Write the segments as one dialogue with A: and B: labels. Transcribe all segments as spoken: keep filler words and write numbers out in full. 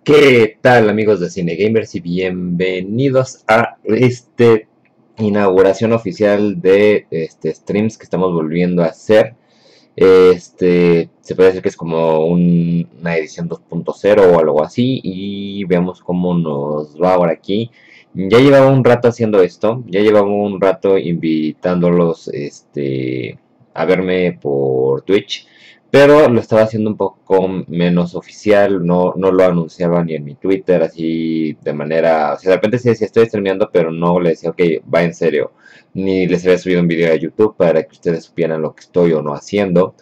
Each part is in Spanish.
A: ¿Qué tal, amigos de Cine Gamers? Y bienvenidos a esta inauguración oficial de este streams que estamos volviendo a hacer. Este se puede decir que es como un- una edición dos punto cero o algo así. Y veamos cómo nos va ahora aquí. Ya llevaba un rato haciendo esto, ya llevaba un rato invitándolos este, a verme por Twitch. Pero lo estaba haciendo un poco menos oficial, no, no lo anunciaba ni en mi Twitter, así de manera, o sea, de repente sí decía estoy streameando, pero no le decía, ok, va en serio, ni les había subido un video a YouTube para que ustedes supieran lo que estoy o no haciendo.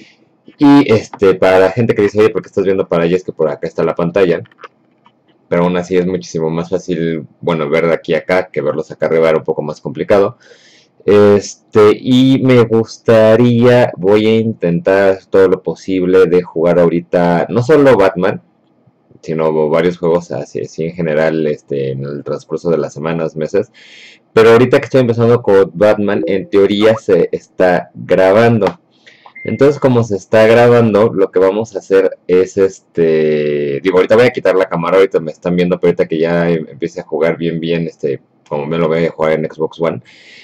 A: Y este, para la gente que dice, oye, ¿por qué estás viendo para allá? Es que por acá está la pantalla, pero aún así es muchísimo más fácil, bueno, ver de aquí a acá que verlos acá arriba era un poco más complicado. Este, y me gustaría, voy a intentar todo lo posible de jugar ahorita, no solo Batman, sino varios juegos así, así en general, este, en el transcurso de las semanas, meses. Pero ahorita que estoy empezando con Batman, en teoría se está grabando. Entonces, como se está grabando, lo que vamos a hacer es este. Digo, ahorita voy a quitar la cámara, ahorita me están viendo, pero ahorita que ya empiece a jugar bien, bien, este, como me lo voy a jugar en Xbox One.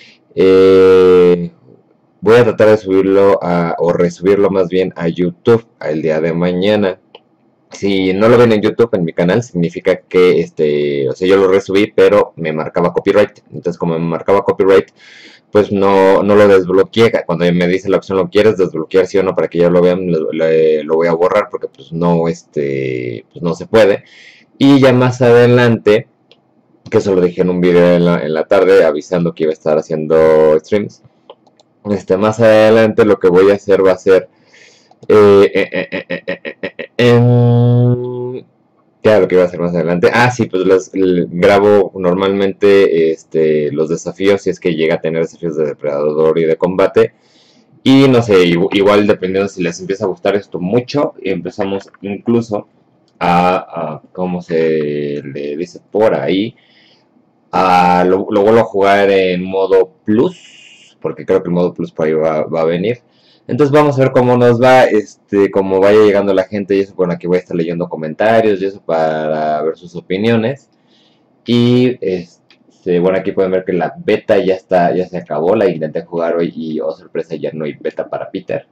A: Eh, Voy a tratar de subirlo a, o resubirlo más bien a YouTube el día de mañana. Si no lo ven en YouTube, en mi canal, significa que, este, o sea, yo lo resubí, pero me marcaba copyright. Entonces, como me marcaba copyright, pues no, no lo desbloqueé. Cuando me dice la opción, ¿lo quieres desbloquear, sí o no? Para que ya lo vean, lo, lo, lo voy a borrar porque, pues, no, este, pues, no se puede. Y ya más adelante, que eso lo dije en un video en la, en la tarde, avisando que iba a estar haciendo streams. Este, más adelante lo que voy a hacer va a ser... Eh, eh, eh, eh, eh, eh, eh, eh, em, ya lo que iba a hacer más adelante. Ah, sí, pues los, l- grabo normalmente este, los desafíos, si es que llega a tener desafíos de depredador y de combate. Y no sé, igu- igual dependiendo si les empieza a gustar esto mucho, empezamos incluso a, a ¿cómo se le dice por ahí? A, lo, lo vuelvo a jugar en modo plus, porque creo que el modo plus por ahí va, va a venir. Entonces vamos a ver cómo nos va, este, cómo vaya llegando la gente y eso. Bueno, aquí voy a estar leyendo comentarios y eso para ver sus opiniones. Y este, bueno, aquí pueden ver que la beta ya está, ya se acabó, la intenté jugar hoy y oh sorpresa, ya no hay beta para Peter.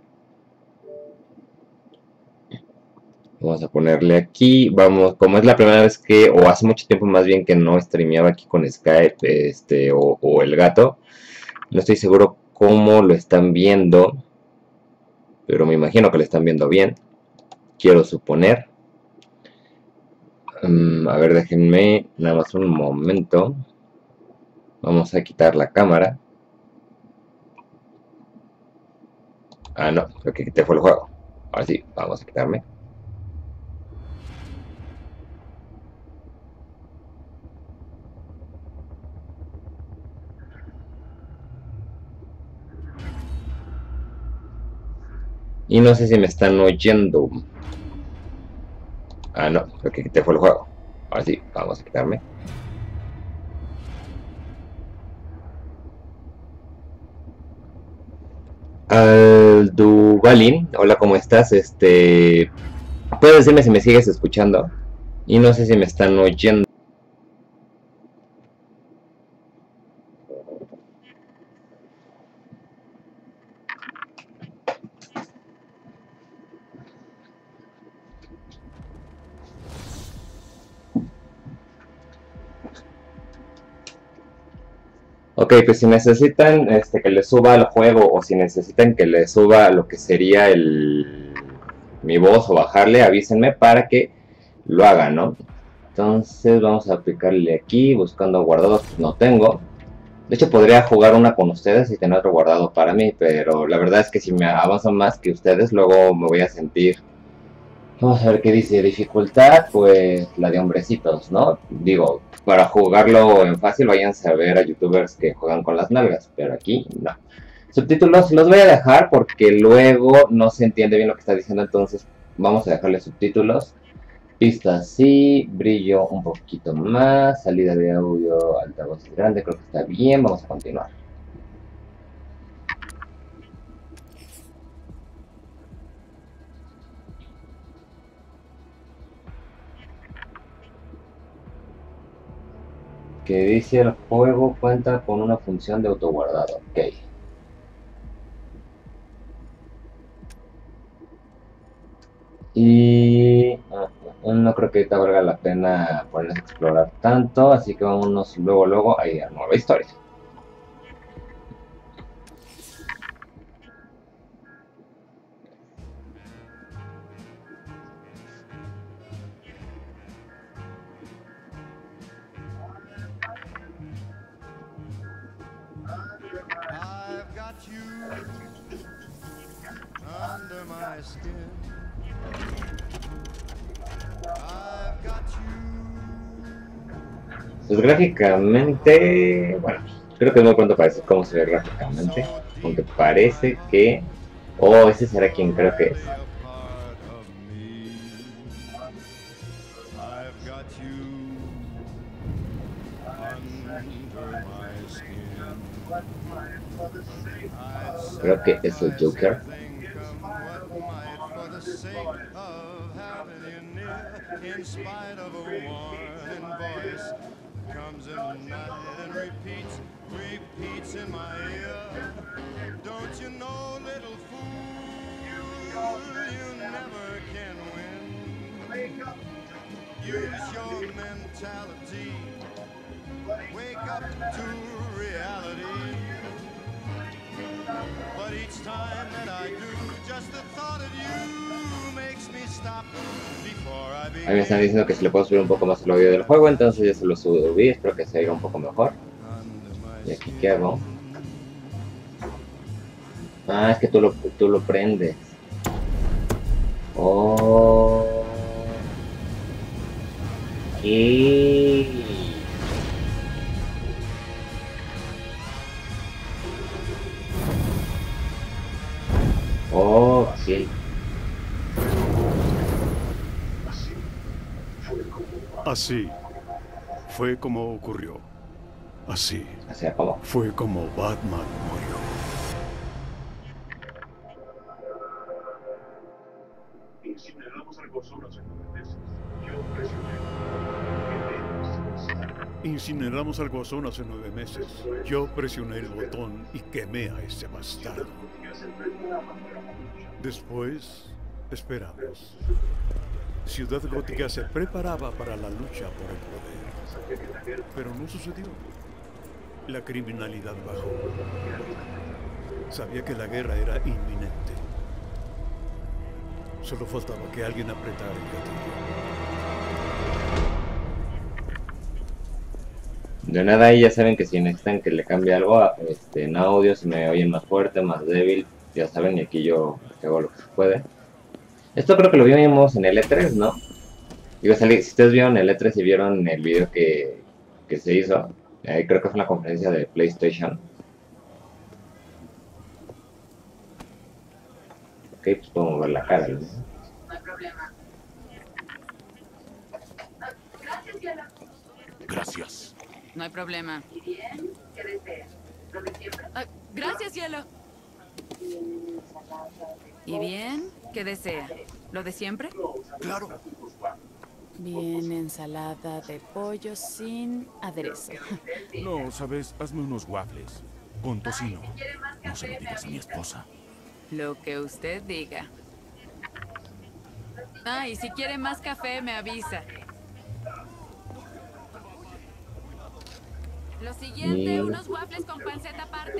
A: Vamos a ponerle aquí, vamos, como es la primera vez que, o hace mucho tiempo más bien que no streameaba aquí con Skype, este, o, o el gato, no estoy seguro cómo lo están viendo, pero me imagino que lo están viendo bien, quiero suponer. Um, a ver, déjenme nada más un momento. Vamos a quitar la cámara. Ah, no, lo que quité fue el juego. Ahora sí, vamos a quitarme. Y no sé si me están oyendo. Ah, no, lo que quité fue el juego. Ahora sí, vamos a quitarme. Aldubalin, hola, ¿cómo estás? Este, puedes decirme si me sigues escuchando. Y no sé si me están oyendo. Ok, pues si necesitan este, que les suba el juego o si necesitan que les suba lo que sería el, mi voz o bajarle, avísenme para que lo hagan, ¿no? Entonces vamos a aplicarle aquí, buscando guardados, pues no tengo. De hecho podría jugar una con ustedes y tener otro guardado para mí, pero la verdad es que si me avanzo más que ustedes, luego me voy a sentir... Vamos a ver qué dice. Dificultad, pues la de hombrecitos, ¿no? Digo, para jugarlo en fácil, váyanse a ver a youtubers que juegan con las nalgas, pero aquí no. Subtítulos los voy a dejar porque luego no se entiende bien lo que está diciendo, entonces vamos a dejarle subtítulos. Pista sí, brillo un poquito más, salida de audio, altavoz grande, creo que está bien, vamos a continuar. Que dice el juego cuenta con una función de autoguardado. Ok. Y uh, no creo que ahorita valga la pena ponernos a explorar tanto, así que vámonos luego luego a ir a nueva historia.
B: I've got you under my skin. I've got you.
A: Pues gráficamente, bueno, creo que es muy pronto para decir cómo se ve gráficamente, aunque parece que... Oh, ese será quien creo que es.
B: I've got you under my skin.
A: Creo que es el Joker.
B: In spite of a warning voice comes in the night and repeats, repeats in my ear. Don't you know, little fool, you never can win. Use your mentality. Wake up to reality. But each time that I do, just the thought of you makes me stop before I begin.
A: Ahí me están diciendo que si le puedo subir un poco más el audio del juego, entonces ya se lo subí, espero que se oiga un poco mejor. ¿Y aquí qué hago? Ah, es que tú lo, tú lo prendes. Oh. ¿Qué? Oh, sí.
C: Así fue como ocurrió. Así
A: Así acabó.
C: fue como Batman murió.
D: Incineramos al Guasón hace nueve meses. Yo presioné.
C: Incineramos al Guasón hace nueve meses. Yo presioné el botón y quemé a ese bastardo. Después, esperamos. Ciudad Gótica se preparaba para la lucha por el poder. Pero no sucedió. La criminalidad bajó. Sabía que la guerra era inminente. Solo faltaba que alguien apretara el gatillo.
A: De nada, ahí ya saben que si necesitan que le cambie algo este, en audio, si me oyen más fuerte, más débil, ya saben, y aquí yo hago lo que se puede. Esto creo que lo vimos en el E tres, ¿no? Digo, si ustedes vieron el E tres y vieron el video que, que se hizo, eh, creo que fue en la conferencia de PlayStation. Ok, pues puedo mover la cara, ¿no?
E: No hay problema. Gracias, Yala.
F: Gracias.
G: No hay problema.
E: ¿Y bien? ¿Qué deseas? ¿Lo de siempre?
G: Ah, gracias, Hielo. ¿Y bien? ¿Qué desea? ¿Lo de siempre?
F: Claro.
G: Bien, ensalada de pollo sin aderezo.
F: No, sabes, hazme unos waffles. Con tocino. No se lo digas a mi esposa.
G: Lo que usted diga. Ah, y si quiere más café, me avisa. Lo siguiente,
A: Y-
G: unos waffles con panceta aparte.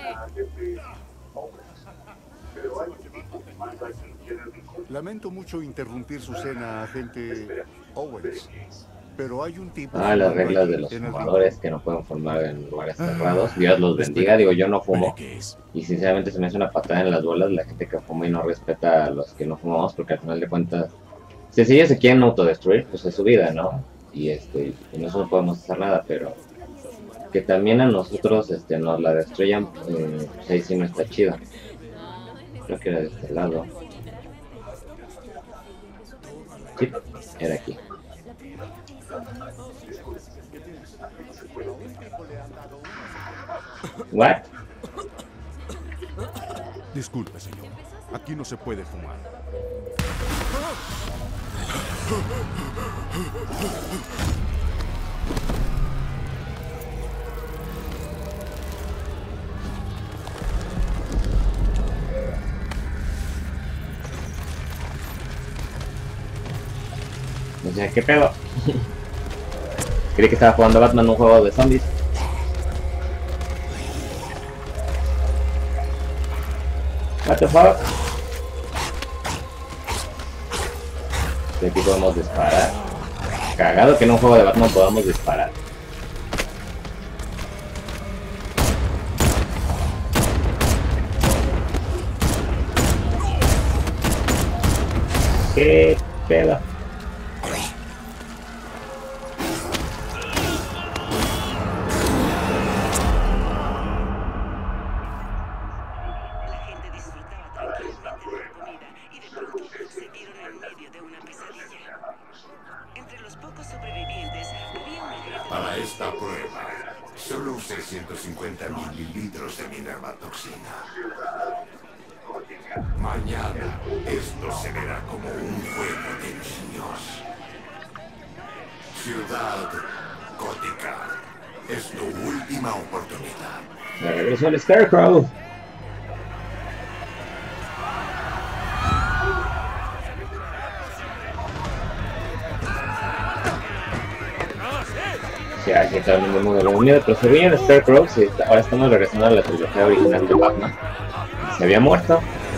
H: Lamento mucho interrumpir su cena, agente Owens, pero hay un tipo...
A: Ah, las
H: fumando
A: reglas
H: allí,
A: de los
H: en el
A: fumadores que no pueden fumar en lugares cerrados. Dios los bendiga. Digo, yo no fumo.
F: ¿Qué es?
A: Y sinceramente se me hace una patada en las bolas la gente que fuma y no respeta a los que no fumamos, porque al final de cuentas, si ellos se quieren autodestruir, pues es su vida, ¿no? Y este, y nosotros no podemos hacer nada, pero que también a nosotros este, nos la destruyan, eh, pues ahí sí no está chido. Creo que era de este lado. Sí, era aquí. ¿What?
F: Disculpe, señor. Aquí no se puede fumar.
A: O sea, ¿qué pedo? Creí que estaba jugando Batman, un juego de zombies. What the fuck? De aquí podemos disparar. Cagado que en un juego de Batman podamos disparar. ¿Qué pedo?
I: Para esta prueba, solo usé ciento cincuenta mililitros de mi nervatoxina. Mañana, esto se verá como un juego de niños. Ciudad Gótica, es tu última oportunidad.
A: Me regresó el Scarecrow. Sí, aquí está el mismo de miedo, pero se veía el Scarecrow. Sí, ahora estamos regresando a la trilogía original de Batman. Se había muerto.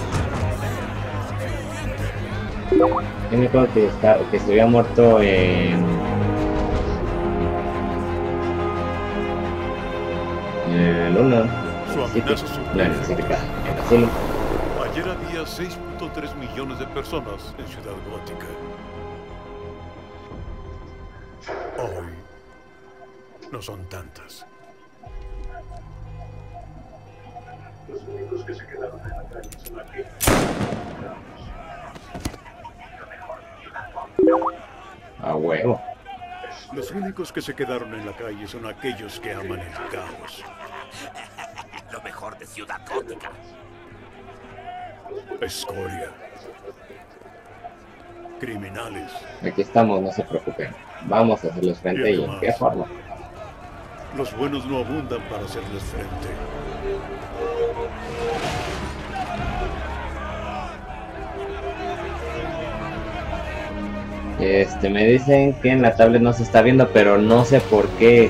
A: Yo me acuerdo que, está, que se había muerto en... en el uno.
C: Su amenaza
A: No, en el siete K, en el Asylum.
C: Ayer había seis punto tres millones de personas en Ciudad Gótica. Hoy no son tantas.
D: Los únicos que se quedaron en la calle son aquellos.
A: A huevo.
C: Los únicos que se quedaron en la calle son aquellos que aman el caos.
I: Lo mejor de Ciudad Gótica.
C: Escoria. Criminales.
A: Aquí estamos, no se preocupen. Vamos a hacerles frente y en qué forma.
C: Los buenos no abundan para hacerles frente.
A: Este, me dicen que en la tablet no se está viendo, pero no sé por qué.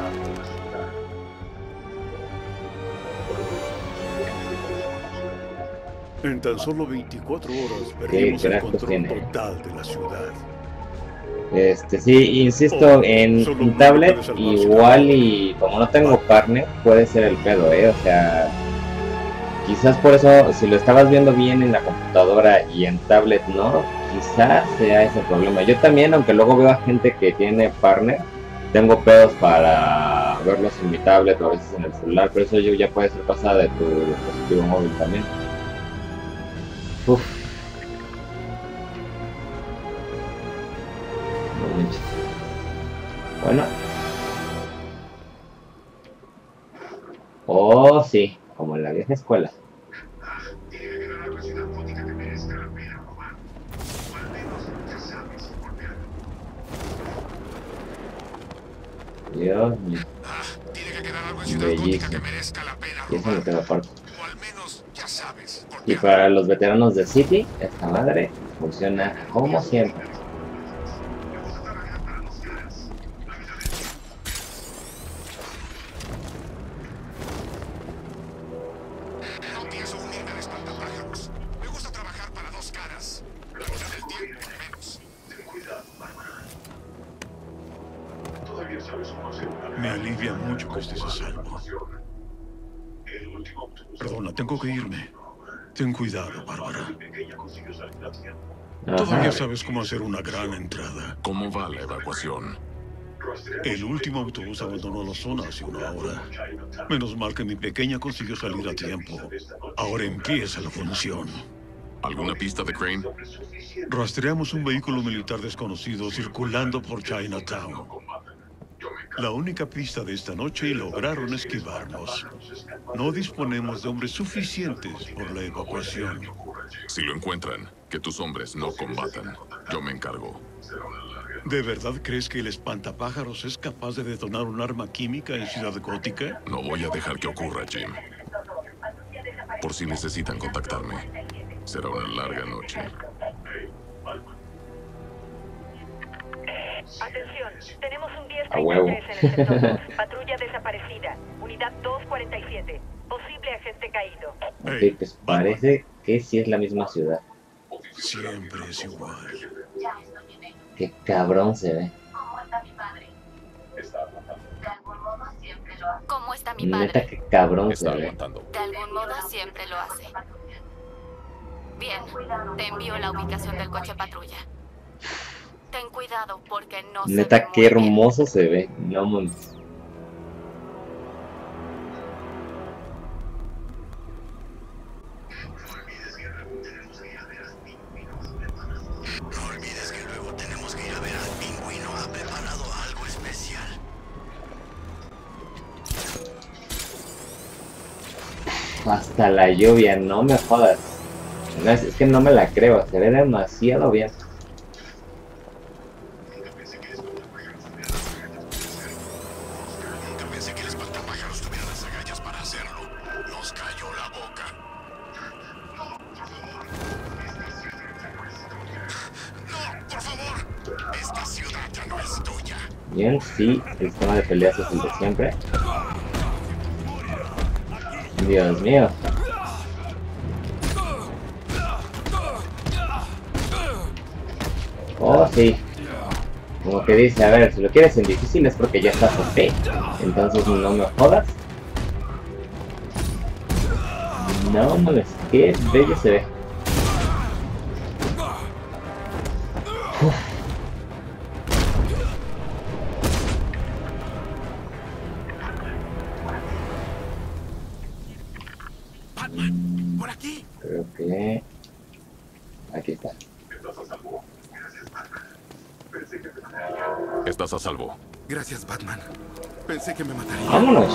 C: En tan solo veinticuatro horas perdimos el control
A: tiene?
C: total de la ciudad.
A: Este, sí, insisto,
C: Oh,
A: en
C: solo
A: un
C: uno
A: tablet
C: puede salvarse.
A: igual y como no tengo partner, puede ser el pedo, eh, o sea, quizás por eso, si lo estabas viendo bien en la computadora y en tablet no, quizás sea ese problema. Yo también, aunque luego veo a gente que tiene partner, tengo pedos para verlos en mi tablet o a veces en el celular, pero eso yo ya puede ser pasada de tu dispositivo móvil también. Uf. Bueno. Oh, sí, como en la vieja escuela.
D: Tiene que quedar una ciudad gótica que merezca la pena robar. O al menos ya sabes por qué.
A: Dios mío.
I: Tiene que quedar algo en Ciudad Gótica que merezca la pena
A: Y eso me
I: robar.
A: queda corto.
I: O al menos ya sabes por
A: Y
I: qué.
A: para los veteranos de City, esta madre funciona como siempre.
I: No pienso unirme al espantapájaros. Me gusta trabajar para dos caras. La mitad del tiempo, menos.
D: Ten cuidado, Bárbara. Todavía sabes cómo hacer una
C: Me alivia mucho que estés a salvo.
D: El último autobús.
C: Perdona, tengo que irme. Ten cuidado, Bárbara.
D: Pequeña consiguió salir a tiempo.
C: Todavía
A: Ajá.
C: sabes cómo hacer una gran entrada.
F: ¿Cómo va la evacuación?
C: El último autobús abandonó la zona hace una hora. Menos mal que mi pequeña consiguió salir a tiempo. Ahora empieza la función.
F: ¿Alguna pista de Crane?
C: Rastreamos un vehículo militar desconocido circulando por Chinatown. La única pista de esta noche y lograron esquivarnos. No disponemos de hombres suficientes por la evacuación.
F: Si lo encuentran, que tus hombres no combatan. Yo me encargo.
C: ¿De verdad crees que el espantapájaros es capaz de detonar un arma química en Ciudad Gótica?
F: No voy a dejar que ocurra, Jim. Por si necesitan contactarme. Será una larga noche.
J: Atención, tenemos un diez
A: A huevo.
J: treinta y tres en el sector dos. Patrulla desaparecida. Unidad dos cuarenta y siete. Posible agente caído.
A: Ok, pues parece que sí es la misma ciudad.
C: Siempre es igual.
E: Ya estoy en ello.
A: Qué cabrón se ve.
E: ¿Cómo está mi padre? De algún modo siempre lo hace.
K: ¿Cómo está mi
A: Neta,
K: padre?
A: qué cabrón se
F: Está
A: ve.
F: aguantando.
K: De algún modo siempre lo hace. Bien, te envío la ubicación del coche patrulla. Ten cuidado porque no se ve
A: Neta,
K: muy
A: qué
K: bien.
A: hermoso se ve. No mames.
I: No olvides que luego tenemos que ir a ver al pingüino. Ha preparado algo especial.
A: Hasta la lluvia, no me jodas. No, es, es que no me la creo, se ve demasiado bien.
I: Nunca pensé que el espantapájaros tuviera las agallas para hacerlo. Nos cayó la boca. No, por favor. Esta ciudad ya no es tuya.
A: Bien, sí, el sistema de peleas es el de siempre. Dios mío. Oh, sí. Como que dice, a ver, si lo quieres en difícil es porque ya estás O P. Entonces no me jodas. No mames, qué bello se ve. Uf.
F: Batman, por aquí.
A: Creo que... Aquí está.
F: Estás a salvo. Gracias, Batman. Pensé que me mataría.
A: Vámonos.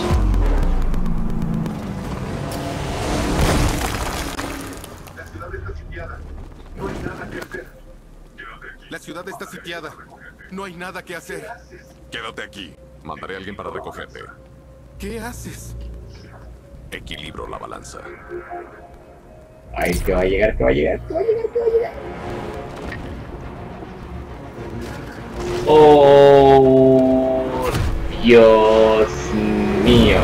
F: La ciudad está sitiada. No hay nada que hacer. Quédate aquí. Mandaré a alguien para recogerte. ¿Qué haces? Equilibro la balanza.
A: Ay, que va a llegar, que va a llegar, que va a llegar, que va a llegar. Oh, Dios mío.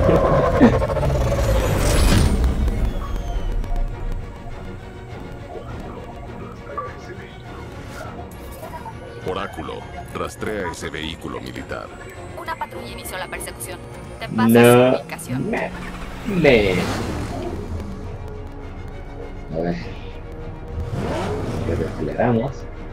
F: Oráculo, rastrea ese vehículo militar.
K: Una patrulla inició la persecución. Te paso
A: No
K: su ubicación.
A: me, me. A ver. Pero aceleramos.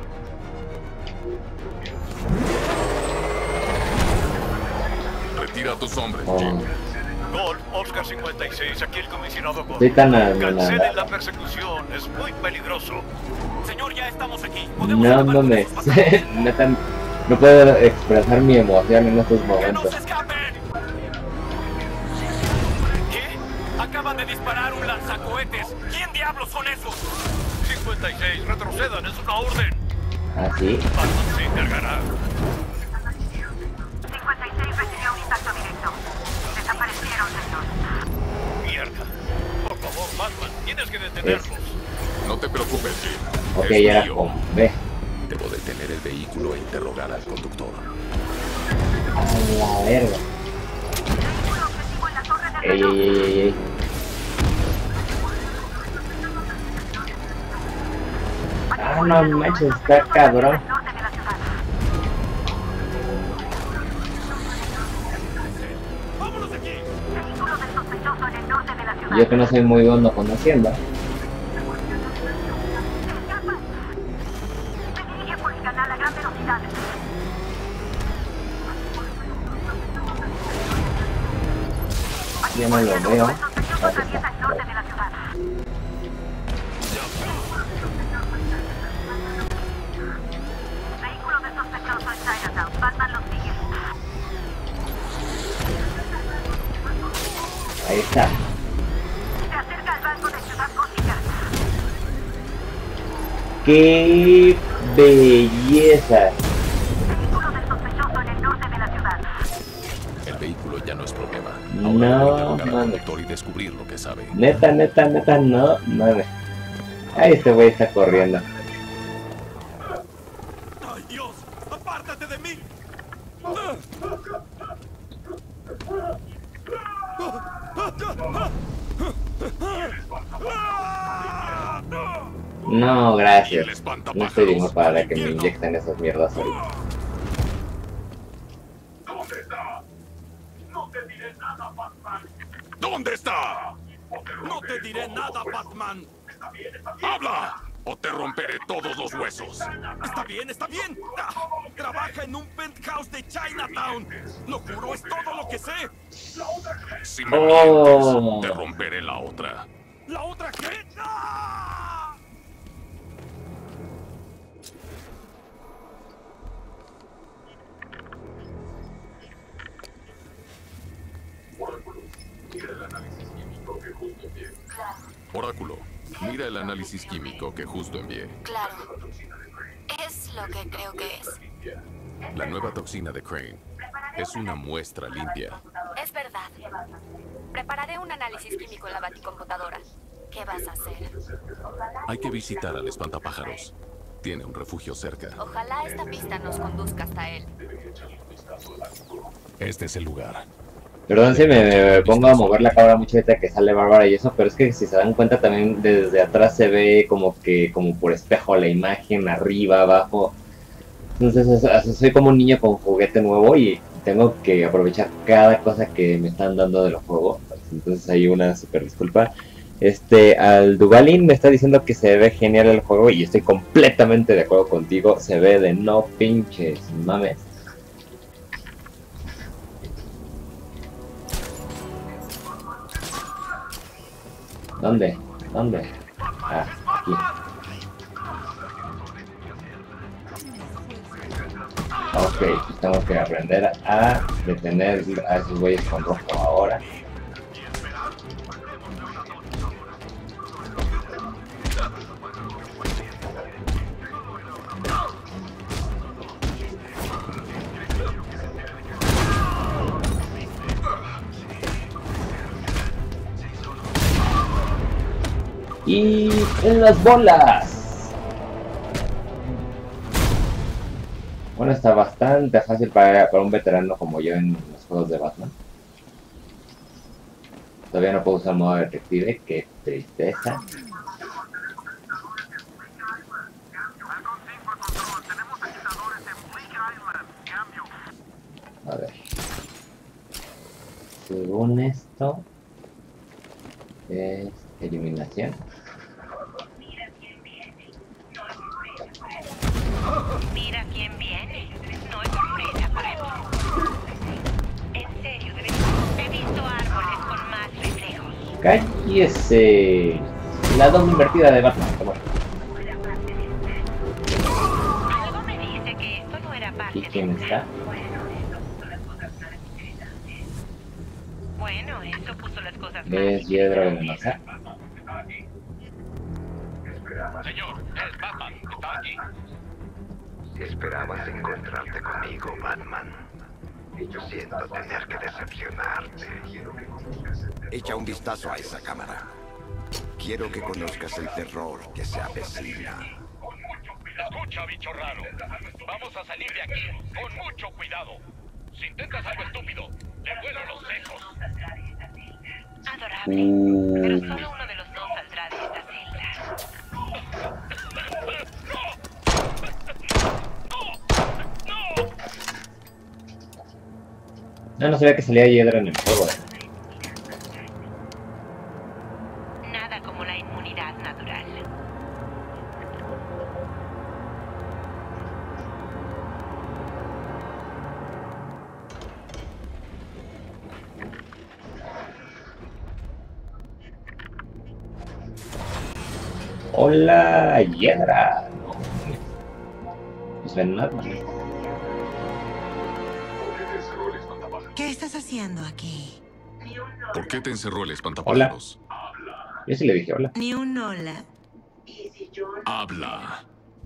F: Retira a tus hombres,
A: Oh,
F: Jim.
L: Gol, Oscar cincuenta y seis, aquí el comisionado Gol.
A: estoy tan
L: Cancelen la
A: anonadado.
L: persecución, es muy peligroso. Señor, ya estamos aquí.
A: No mames. Neta, no puedo expresar mi emoción en estos
L: ¡Que no
A: momentos.
L: se escapen! ¿Qué? Acaban de disparar un lanzacohetes. ¿Quién diablos son esos? cincuenta y seis, retrocedan, es una orden.
A: ¿Ah, sí?
L: Batman se encargará.
J: cincuenta y seis recibió un impacto directo. Desaparecieron, señor.
L: Mierda. Por favor, Batman, tienes que detenerlos.
F: No te preocupes, Jim.
A: Ok,
F: Es
A: ya era
F: mío.
A: con B.
F: Debo detener el vehículo e interrogar al conductor.
A: A la verga.
J: Objetivo en la torre del
A: Ey,
J: reloj.
A: ey, ey, ey, ey. Ah, no manches, está cabrón.
J: Norte de la ciudad.
L: ¡Vámonos de aquí!
J: Vehículo del sospechoso en el norte de la ciudad.
A: Yo que no soy muy bueno conociendo.
J: Escapa. Se dirige por el canal a gran velocidad.
A: Yo no lo veo.
J: El sospechoso
A: Aquí
J: atraviesa
A: está.
J: el norte de la ciudad. Vehículo del sospechoso en Chinatown. Batman los sigue.
A: Ahí está.
J: Se acerca al banco de Ciudad Gótica.
A: ¡Qué belleza!
J: Vehículo del sospechoso en el norte de la ciudad.
F: El vehículo ya no es problema.
A: No,
F: Ahora debo interrogar al
A: mames.
F: conductor y descubrir lo que sabe.
A: Neta, neta, neta, no mames. Ahí este güey está corriendo.
L: ¡Ay, Dios! ¡Apártate
A: No, gracias. No estoy digno para que me inyecten esas mierdas ahorita.
I: ¿Dónde está? No te diré nada, Batman. ¿Dónde está?
L: No te diré nada, Batman.
F: ¡Habla! O te romperé todos los huesos.
L: Está bien, está bien. Ah, trabaja en un penthouse de Chinatown. Lo juro, es todo lo que sé.
F: Si me
A: Oh.
F: mientes, te romperé la otra.
L: ¿La otra qué? ¡Ah!
F: Oráculo, mira el análisis químico que justo envié.
K: Claro. Es lo que creo que es.
F: La nueva toxina de Crane es una muestra limpia.
K: Es verdad. Prepararé un análisis químico en la baticomputadora. ¿Qué vas a hacer?
F: Hay que visitar al espantapájaros. Tiene un refugio cerca.
K: Ojalá esta pista nos conduzca hasta él.
F: Este es el lugar.
A: Perdón si me pongo a mover la cámara mucho ahorita que sale Bárbara y eso, pero es que si se dan cuenta también desde atrás se ve como que como por espejo la imagen, arriba, abajo. Entonces o sea, soy como un niño con juguete nuevo y tengo que aprovechar cada cosa que me están dando de los juegos. Entonces hay una super disculpa. Este, al Duvalin me está diciendo que se ve genial el juego y estoy completamente de acuerdo contigo. Se ve de no pinches mames. ¿Dónde? ¿Dónde? Ah, aquí. Ok, tengo que aprender a detener a esos güeyes con rojo ahora. Y en las bolas. Bueno, está bastante fácil para, para un veterano como yo en los juegos de Batman. Todavía no puedo usar modo detective, qué tristeza. A ver. Según esto es eliminación.
J: Mira quién viene. No es sorpresa para ti. En serio, de verdad. He visto árboles con más reflejos.
A: ¡Cállese! La doble invertida de Batman. Toma.
J: Algo me dice que esto no era parte
A: ¿Y quién está?
J: Bueno, eso puso las cosas más.
A: Es hiedra venenosa.
L: Señor, es Batman. Está aquí.
I: Esperabas encontrarte conmigo, Batman. Siento tener que decepcionarte. Echa un vistazo a esa cámara. Quiero que conozcas el terror que se avecina.
L: Escucha, bicho raro. Vamos a salir de aquí con mucho cuidado. Si intentas algo estúpido, te vuelo los sesos.
J: Adorable.
A: Mm.
J: Pero solo uno de los dos saldrá de esta celda.
A: No, no sabía que salía hiedra en el juego. Eh.
J: Nada como la inmunidad natural.
A: Hola, hiedra. Pues ven nada.
M: ¿Qué estás haciendo aquí?
F: ¿Por qué te encerró el espantapájaros?
A: Yo sí le dije hola.
M: Ni un hola.
F: Habla.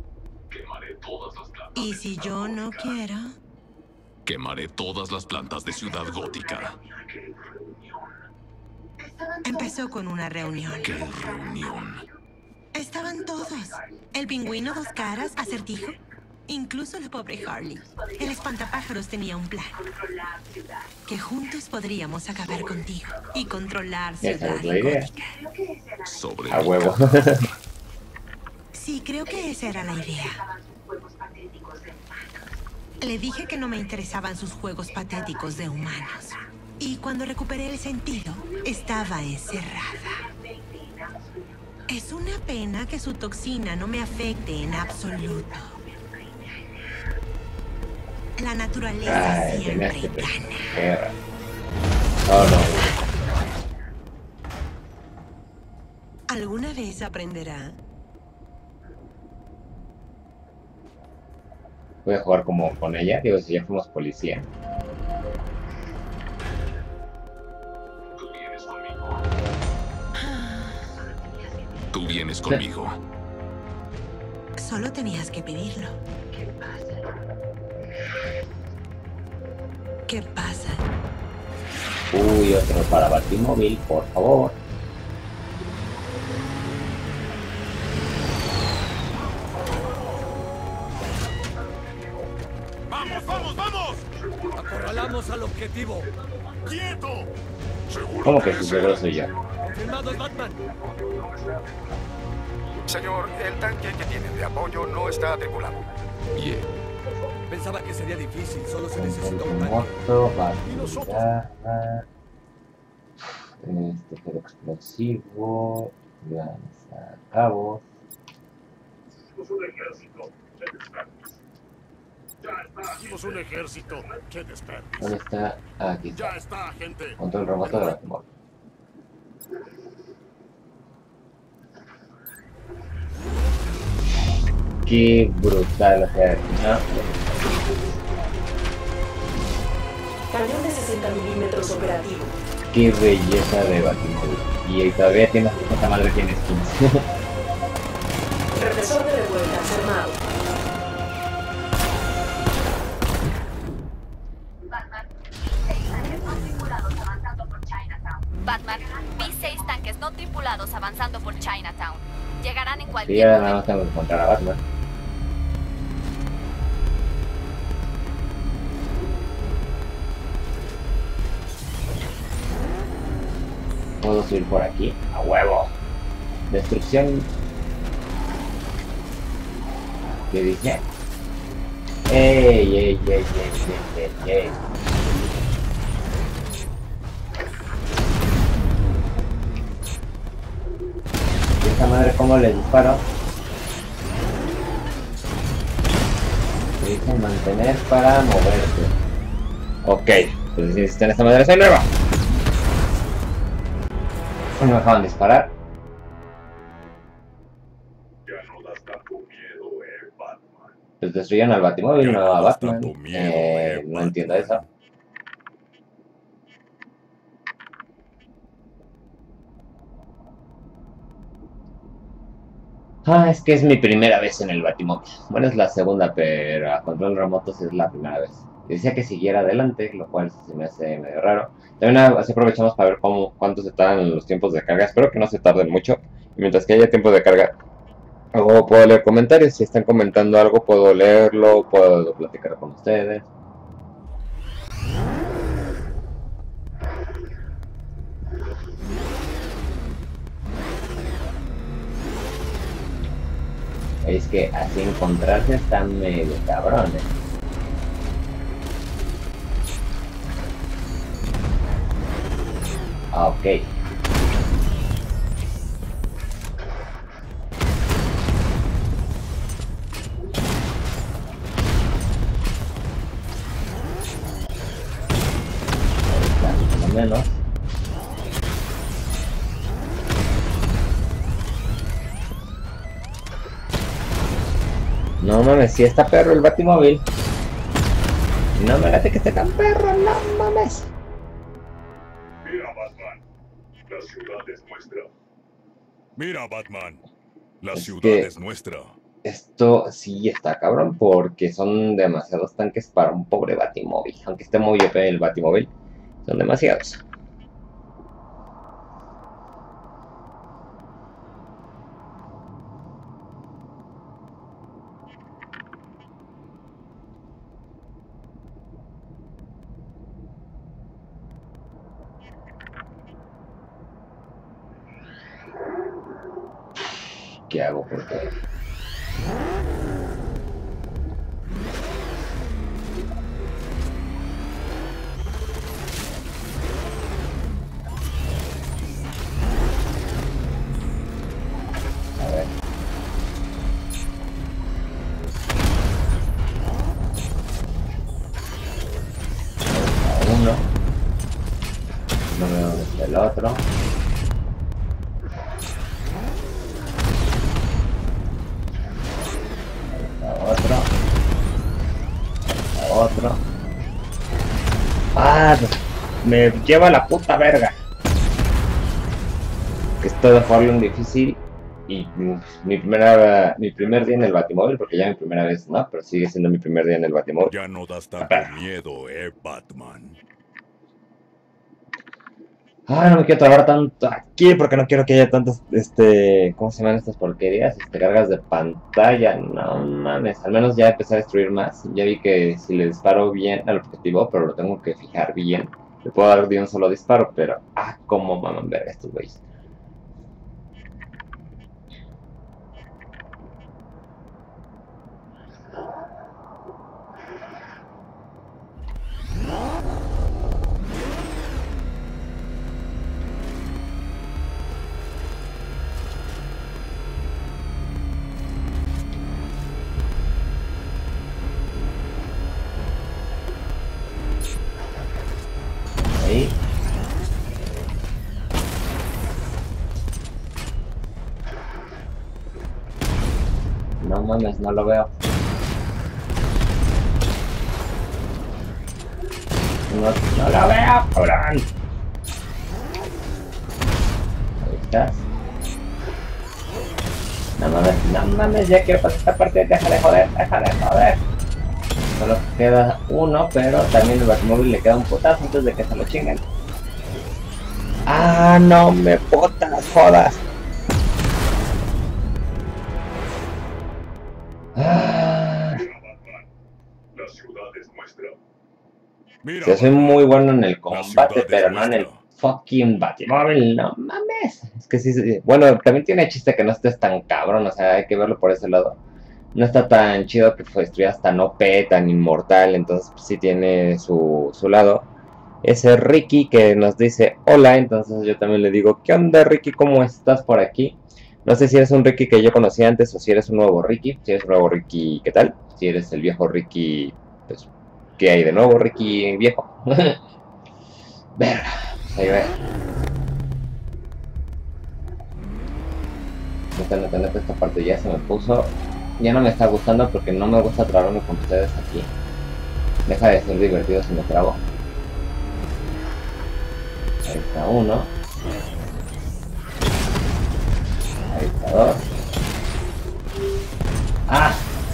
M: ¿Y si yo no quiero?
F: Quemaré todas las plantas de Ciudad Gótica.
M: Empezó con una reunión.
F: ¿Qué reunión?
M: Estaban todos. El pingüino dos caras, Acertijo, Incluso la pobre Harley. El espantapájaros tenía un plan. Que juntos podríamos acabar contigo y controlar
A: Esa
M: Ciudad
A: es la idea.
M: Gótica.
F: Sobre
A: A huevo.
M: Sí, creo que esa era la idea. Le dije que no me interesaban sus juegos patéticos de humanos. Y cuando recuperé el sentido, estaba encerrada. Es una pena que su toxina no me afecte en absoluto. La naturaleza
A: Ay,
M: siempre
A: tenías que
M: gana.
A: perra. Oh, no.
M: ¿Alguna vez aprenderá?
A: Voy a jugar como con ella. Digo, si ya fuimos policía.
F: Tú vienes conmigo. Tú vienes conmigo.
M: Solo tenías que pedirlo. ¿Qué pasa?
A: Uy, otro para Batimóvil, por favor.
L: ¡Vamos, vamos, vamos!
N: Acorralamos al objetivo.
L: ¡Quieto!
A: ¿Cómo que su seguro soy yo?
N: Confirmado es Batman.
I: Señor, el tanque que tienen de apoyo no está tripulado.
F: Bien.
N: Pensaba que sería difícil, solo se necesita un tanque.
A: Moto, batería, este gel explosivo, lanzacabos.
D: Hicimos un ejército. ¡Qué desperdicio! Ya está. Hicimos un ejército. ¡Qué desperdicio!
A: ¿Dónde está? Ah, aquí está.
D: Ya está, gente.
A: Control remoto de Batimóvil. Qué brutal, o sea, ¿no?
O: Cañón de sesenta milímetros operativo.
A: Qué belleza de Batimóvil. Y todavía tiene esta madre tiene skins.
O: Represor de revueltas armado.
E: Batman, seis tanques no tripulados avanzando por Chinatown. Batman, vi seis tanques no tripulados avanzando por Chinatown. Llegarán en
A: Y
E: cualquier
A: ahora
E: momento.
A: nada más tengo que encontrar a Batman. Puedo subir por aquí. A huevo. Destrucción. ¿Qué dice? ¡Ey, ey, ey, ey, ey, ey, ey! ¿Y esta madre cómo le disparo? Se dice mantener para moverse. Ok, pues si necesitan esta madre se nueva. No me dejaban disparar.
D: Ya no das tanto miedo, eh, Batman.
A: Pues destruyeron al Batimóvil, no a Batman.
D: tanto miedo,
A: Eh,
D: eh,
A: no entiendo eso. Ah, es que es mi primera vez en el Batimóvil. Bueno, es la segunda, pero a control remoto sí es la primera vez. Y decía que siguiera adelante, lo cual se me hace medio raro. También así aprovechamos para ver cómo, cuánto se tardan los tiempos de carga. Espero que no se tarden mucho. Y mientras que haya tiempo de carga, luego puedo leer comentarios. Si están comentando algo, puedo leerlo, puedo platicar con ustedes. Es que así encontrarse están medio cabrones. Ah, ok. Ahorita, más o menos. No mames, si está perro el Batimóvil. No me late que esté tan perro, no mames.
D: Mira, Batman. La ciudad es nuestra.
L: Mira, Batman. La
A: Es
L: ciudad
A: que-
L: es nuestra.
A: Esto sí está cabrón porque son demasiados tanques para un pobre Batimóvil. Aunque esté muy O P el Batimóvil, son demasiados. ¿Qué hago? Porque... A ver. Uno. No veo dónde está el otro. Otro, otro. Ah, me lleva la puta verga. Que esto de jugarlo en difícil y mi primera, mi primer día en el Batimóvil, porque ya mi primera vez no, pero sigue siendo mi primer día en el Batimóvil.
D: Ya no das tanto miedo, eh, Batman.
A: Ay, no me quiero trabar tanto aquí porque no quiero que haya tantas, este, ¿cómo se llaman estas porquerías? Este, cargas de pantalla, no mames, al menos ya empecé a destruir más. Ya vi que si le disparo bien al objetivo, pero lo tengo que fijar bien, le puedo dar de un solo disparo, pero, ah, cómo maman verga estos güeyes. Ahí. No mames, no lo veo. No, no lo veo, cabrón. Ahí estás. No mames, no mames, ya quiero pasar esta parte. Deja de joder, deja de joder. Solo queda uno, pero también el Batimóvil le queda un putazo antes de que se lo chinguen. Ah, no me putas jodas. Ah.
D: La ciudad es nuestra.
A: Yo soy muy bueno en el combate, pero no en el fucking Batimóvil, no mames. Es que sí, sí, bueno, también tiene chiste que no estés tan cabrón, o sea, hay que verlo por ese lado. No está tan chido que destruyas tan O P, tan inmortal, entonces pues, sí tiene su, su lado. Ese Ricky que nos dice hola, entonces yo también le digo, ¿qué onda Ricky? ¿Cómo estás por aquí? No sé si eres un Ricky que yo conocí antes o si eres un nuevo Ricky. Si eres un nuevo Ricky, ¿qué tal? Si eres el viejo Ricky, pues, ¿qué hay de nuevo Ricky viejo? Verga, ahí ve. Neta, neta, neta, esta parte ya se me puso... Ya no me está gustando porque no me gusta trabarme con ustedes aquí. Deja de ser divertido si me trabo. Ahí está uno. Ahí está dos. ¡Ah!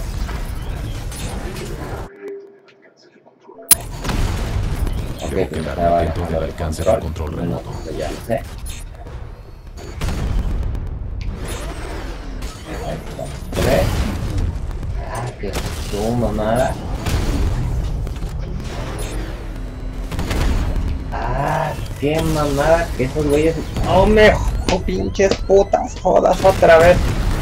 A: Ok, pensaba alejando del
F: alcance del control remoto.
A: No, ya lo sé. Ahí está. tres. Ah, que su mamada. Ah, qué mamada que esos güeyes. ¡No me oh, pinches putas jodas otra vez!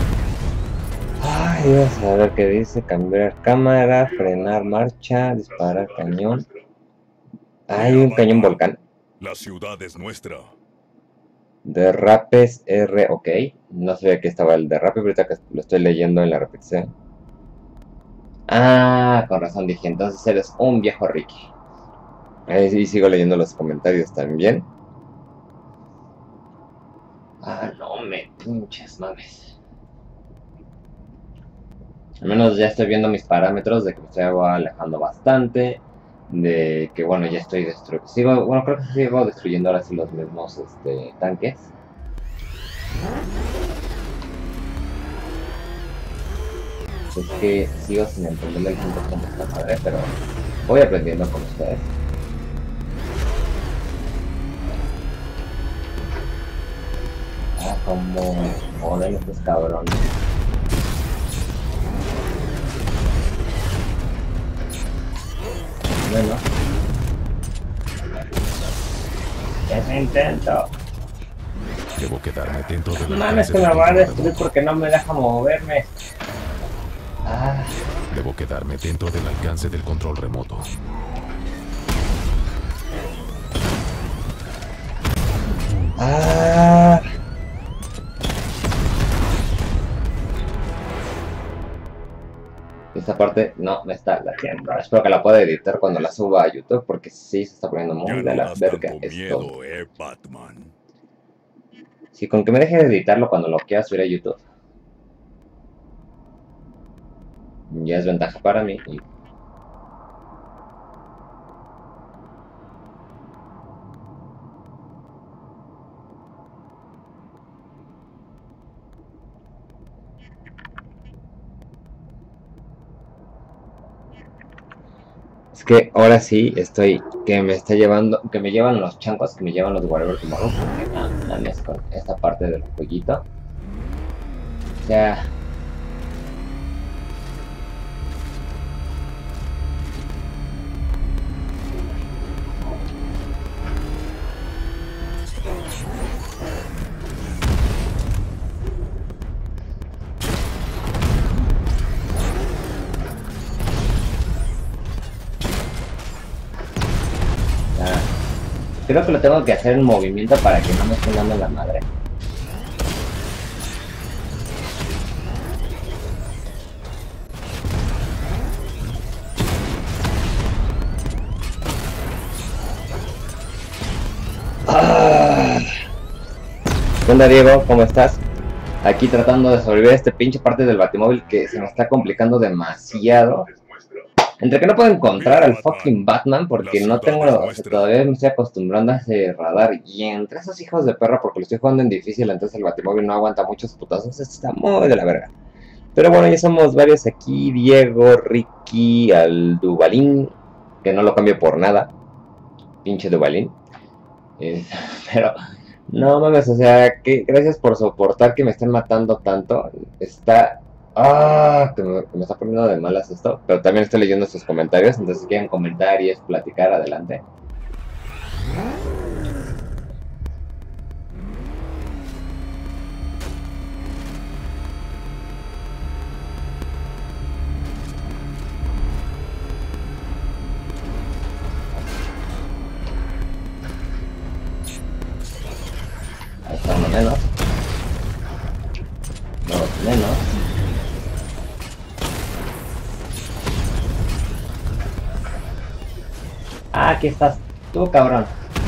A: Ay, Dios, a ver qué dice. Cambiar cámara, frenar marcha, disparar cañón. Hay un cañón volcán.
D: La ciudad es nuestra.
A: Derrapes R, ok. No sabía que estaba el derrape, ahorita que lo estoy leyendo en la repetición. Ah, con razón dije, entonces eres un viejo Ricky. Ahí sí sigo leyendo los comentarios también. Ah, no me pinches mames. Al menos ya estoy viendo mis parámetros de que me estoy alejando bastante. De que bueno, ya estoy destruyendo. Sigo, bueno, creo que sigo destruyendo ahora sí los mismos este, tanques. Es que sigo sin entenderle el punto como esta madre, pero voy aprendiendo con ustedes. Ah, como joden estos cabrones. Bueno. Ese intento.
F: Debo quedarme dentro de la
A: Mames, que me van a destruir porque no me deja moverme. Ah.
F: Debo quedarme dentro del alcance del control remoto.
A: Ah. Esta parte no me está latiendo. Espero que la pueda editar cuando la suba a YouTube porque sí se está poniendo muy de la verga esto.
D: Miedo, eh, Batman.
A: Sí, con que me deje de editarlo cuando lo quiera subir a YouTube. Ya es ventaja para mí. Y... Es que ahora sí estoy, que me está llevando, que me llevan los chancos, que me llevan los Whatever Tomorrow, porque no mames con esta parte del jueguito. O sea... Creo que lo tengo que hacer en movimiento para que no me esté dando la madre. Ah. ¿Qué onda, Diego? ¿Cómo estás? Aquí tratando de sobrevivir a este pinche parte del Batimóvil que se me está complicando demasiado. Entre que no puedo encontrar al fucking Batman porque no tengo, o sea, todavía me estoy acostumbrando a ese radar. Y entre esos hijos de perra, porque lo estoy jugando en difícil, entonces el Batimóvil no aguanta muchos putazos. Esto está muy de la verga. Pero bueno, ya somos varios aquí. Diego, Ricky, al Duvalín, que no lo cambio por nada. Pinche Duvalín. Eh, pero, no mames, o sea, que gracias por soportar que me estén matando tanto. Está... Ah, que me, que me está poniendo de malas esto. Pero también estoy leyendo sus comentarios. Entonces si quieren comentar y es platicar, adelante. Ahí está uno menos. Dos menos. Ah, aquí estás tú, cabrón.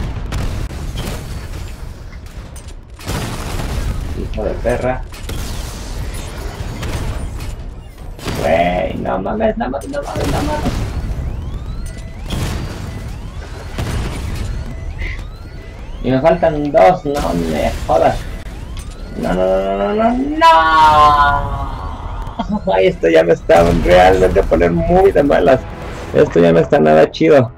A: Hijo de perra. Wey, no mames, no mames, no mames, no mames. Y me faltan dos, no me jodas. No, no, no, no, no, no. Ay, esto ya me está realmente poner muy de malas. Esto ya no está nada chido.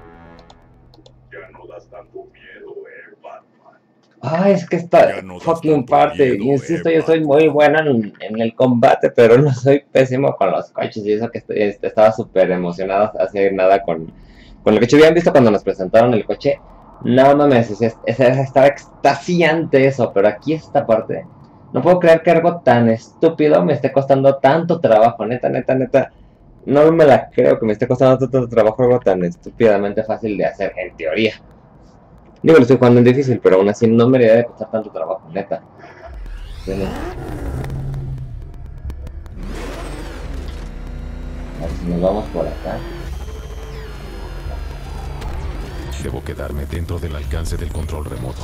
A: Ay, es que esta fucking parte, miedo, insisto, eh, yo soy muy buena en, en el combate, pero no soy pésimo con los coches. Y eso que estoy, este, estaba súper emocionado hace nada con, con el coche. ¿Habían visto cuando nos presentaron el coche? No mames, es, es, es, estaba extasiante eso, pero aquí esta parte, no puedo creer que algo tan estúpido me esté costando tanto trabajo, neta, neta, neta. No me la creo que me esté costando tanto trabajo algo tan estúpidamente fácil de hacer, en teoría. Digo, lo estoy jugando en difícil, pero aún así no me debería de costar tanto trabajo, neta. Bueno. A ver si nos vamos por acá.
F: Debo quedarme dentro del alcance del control remoto.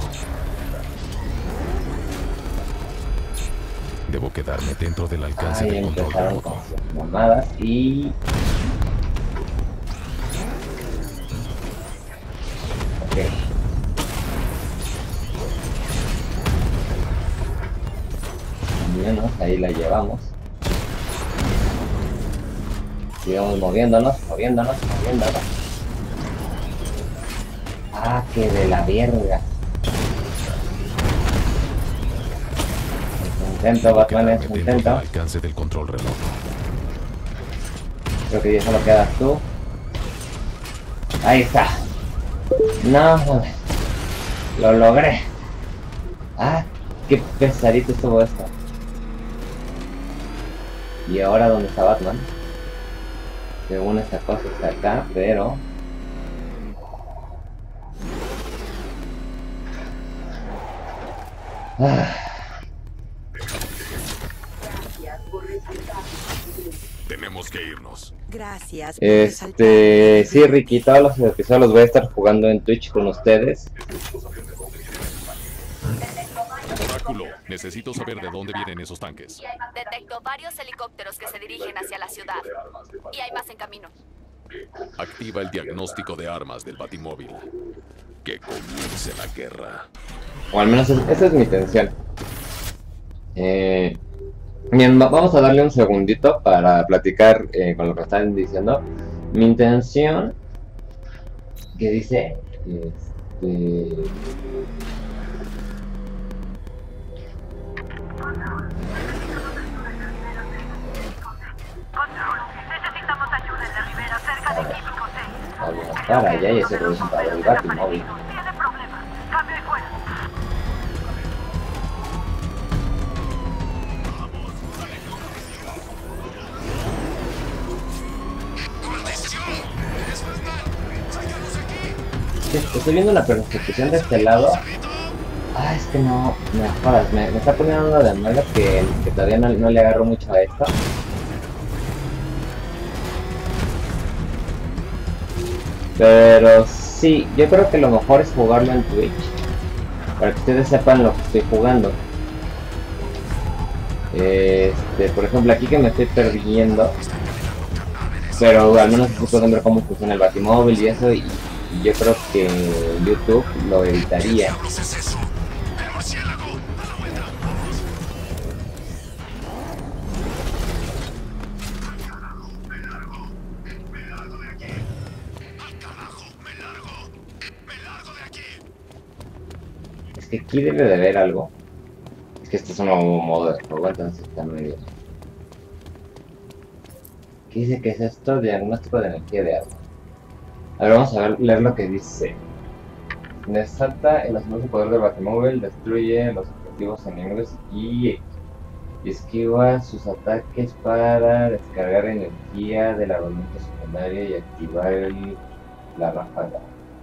F: Debo quedarme dentro del alcance
A: Ahí
F: del control remoto.
A: Con sus mamadas y... Ok. Menos, ahí la llevamos. Sigamos moviéndonos, moviéndonos, moviéndonos. Ah, que de la verga. Es un intento, Batman, es un intento.
F: Alcance del control remoto.
A: Creo que ya solo quedas tú. Ahí está. No, lo logré. Ah, qué pesadito estuvo esto. Y ahora, ¿dónde está Batman? Según esta cosa está acá, pero... Ah.
F: Tenemos que irnos.
M: Gracias. por
A: Este... Sí, Ricky, todos los episodios los voy a estar jugando en Twitch con ustedes.
F: Oráculo, necesito saber de dónde vienen esos tanques.
E: Detecto varios helicópteros que se dirigen hacia la ciudad. Y hay más en camino.
F: Activa el diagnóstico de armas del Batimóvil. Que comience la guerra.
A: O al menos es- esa es mi intención. Eh, bien, va- vamos a darle un segundito para platicar eh, con lo que están diciendo. Mi intención, que dice, este...
J: Necesitamos ayuda en la ribera cerca de Químico seis.
A: Vamos para allá y ese es para el Batimóvil.
J: Tiene problemas. Cambio y fuera.
A: Sí, estoy viendo la persecución de este lado. Ah, es que no, me jodas, me, me está poniendo uno de malas que, que todavía no, no le agarro mucho a esto. Pero sí, yo creo que lo mejor es jugarlo en Twitch, para que ustedes sepan lo que estoy jugando. Este, por ejemplo, aquí que me estoy perdiendo, pero al menos pueden ver cómo funciona el Batimóvil y eso, y, y yo creo que YouTube lo editaría. Es que aquí debe de haber algo. Es que este es un nuevo modo de juego, entonces está muy bien. ¿Qué dice que es esto? Diagnóstico de energía de agua. A ver, vamos a ver, leer lo que dice. Desata el asombroso poder del Batimóvil, destruye los objetivos enemigos y esquiva sus ataques para descargar energía del armamento secundario y activar el, la ráfaga.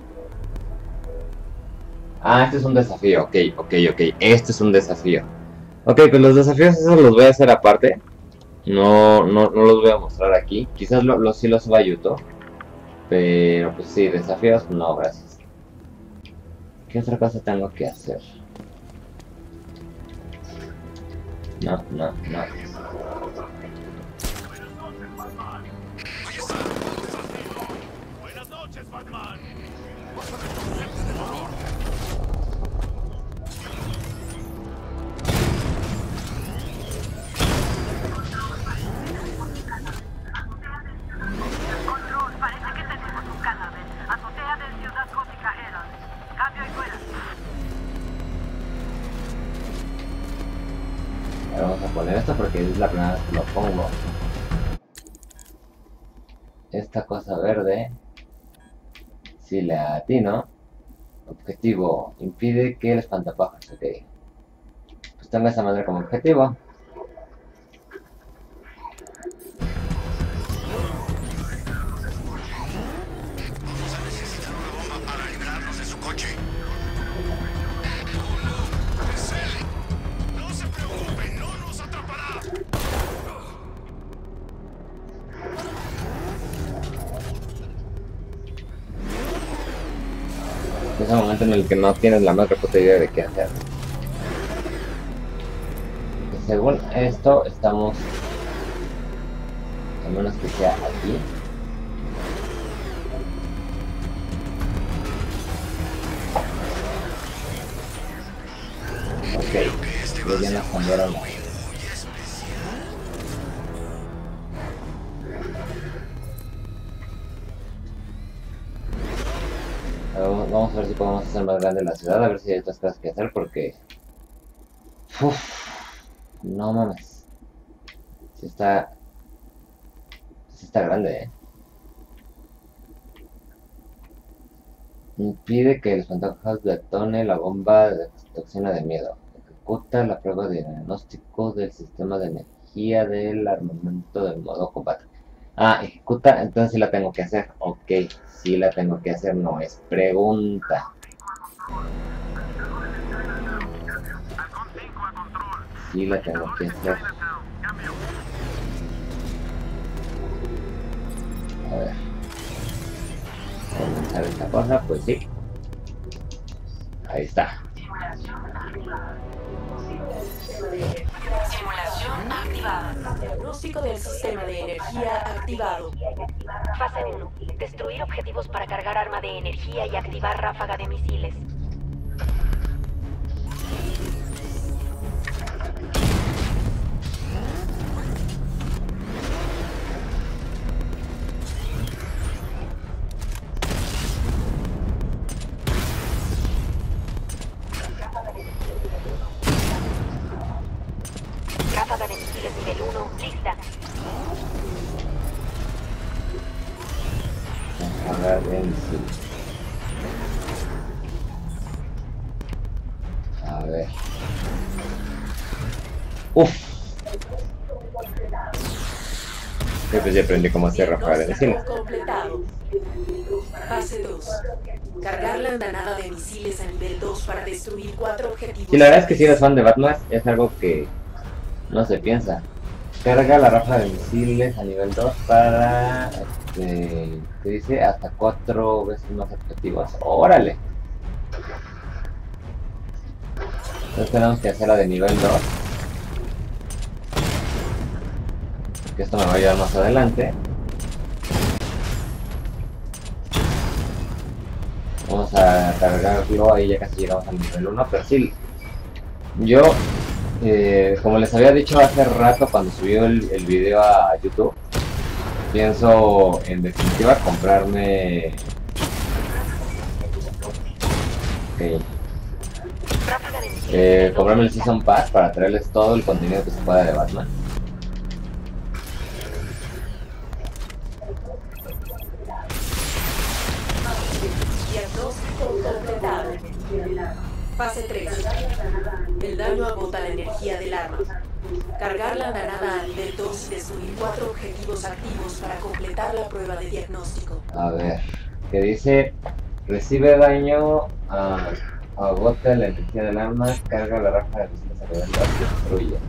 A: Ah, este es un desafío, ok, ok, ok, este es un desafío. Ok, pues los desafíos esos los voy a hacer aparte. No, no, no los voy a mostrar aquí. Quizás lo, lo, sí los suba a YouTube. Pero pues sí, desafíos no, gracias. ¿Qué otra cosa tengo que hacer? No, no, no.
D: Buenas noches, Batman.
J: Control, parece que tenemos un cadáver. Azotea de Ciudad Gótica Herald. Cambio y fuera.
A: Ahora vamos a poner esto porque es la primera vez que lo pongo. Esta cosa verde, si le atino, objetivo, impide que el espantapájaros, ok. Pues tengo esa madre como objetivo. Es el momento en el que no tienes la más remota idea de qué hacer. Y según esto, estamos, a menos que sea aquí. Ok, creo que ya nos cambiaron. Vamos a ver si podemos hacer más grande la ciudad, a ver si hay otras cosas que hacer porque... Uf, no mames. Si está... Si está grande, eh. Impide que el espantapájaros detone la bomba de toxina de miedo. ejecuta la prueba de diagnóstico del sistema de energía del armamento del modo combate. Ah, ejecuta, entonces sí la tengo que hacer. Ok, sí la tengo que hacer, no es pregunta. Sí la tengo que hacer. A ver. Comenzar esta cosa, pues sí. Ahí está.
O: Simulación activada. Diagnóstico del sistema de energía activado.
E: Fase uno. Destruir objetivos para cargar arma de energía y activar ráfaga de misiles. Ráfaga de misiles nivel uno, lista.
A: Ráfaga de misiles. A ver. Uf. Creo que ya aprendí cómo hacer ráfaga de misiles.
O: Completado. Fase dos. Cargar la andanada de misiles a nivel dos para destruir cuatro objetivos.
A: Sí, la verdad es que si eres fan de Batman, es algo que no se piensa. Carga la ráfaga de misiles a nivel dos para, este, ¿qué dice? Hasta cuatro veces más objetivos. ¡Órale! Entonces tenemos que hacerla de nivel dos. Que esto me va a ayudar más adelante. Vamos a cargarlo, ahí ya casi llegamos al nivel uno, pero sí, yo, eh, como les había dicho hace rato cuando subió el, el video a YouTube, pienso en definitiva comprarme... Okay. Eh, comprarme el Season Pass para traerles todo el contenido que se pueda de Batman.
O: Completado. Fase tres. El daño agota la energía del arma. Cargar la andanada a nivel dos y destruir cuatro objetivos activos para completar la prueba de diagnóstico.
A: A ver, que dice, recibe daño, a, agota la energía del arma, carga la ráfaga de misiles a nivel dos y destruye.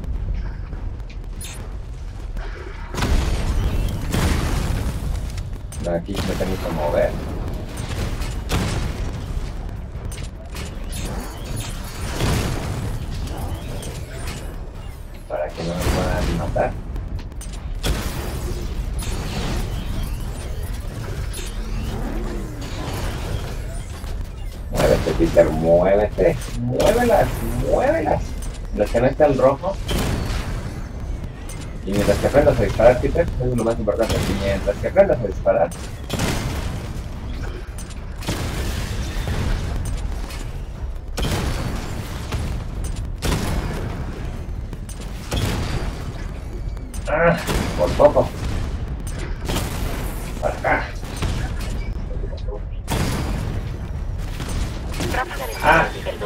A: Aquí me tengo que mover. Para que no me puedan matar. Muévete, Peter, muévete. Muévelas, muévelas. Las que no están rojos. Y mientras que aprendas a disparar, Peter, eso es lo más importante. Y mientras que aprendas a disparar, ah, por poco. Para acá. Ah.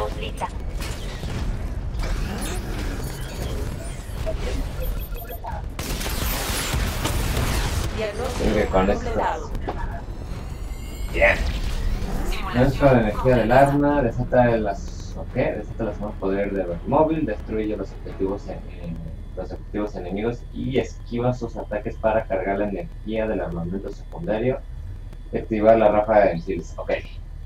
A: Sigue con esto. Bien. Dentro de la energía del arma, desata las. Ok, desata las armas poder de Batmóvil, destruye los objetivos en, en los objetivos enemigos y esquiva sus ataques para cargar la energía del armamento secundario y activar la ráfaga de misiles. Ok.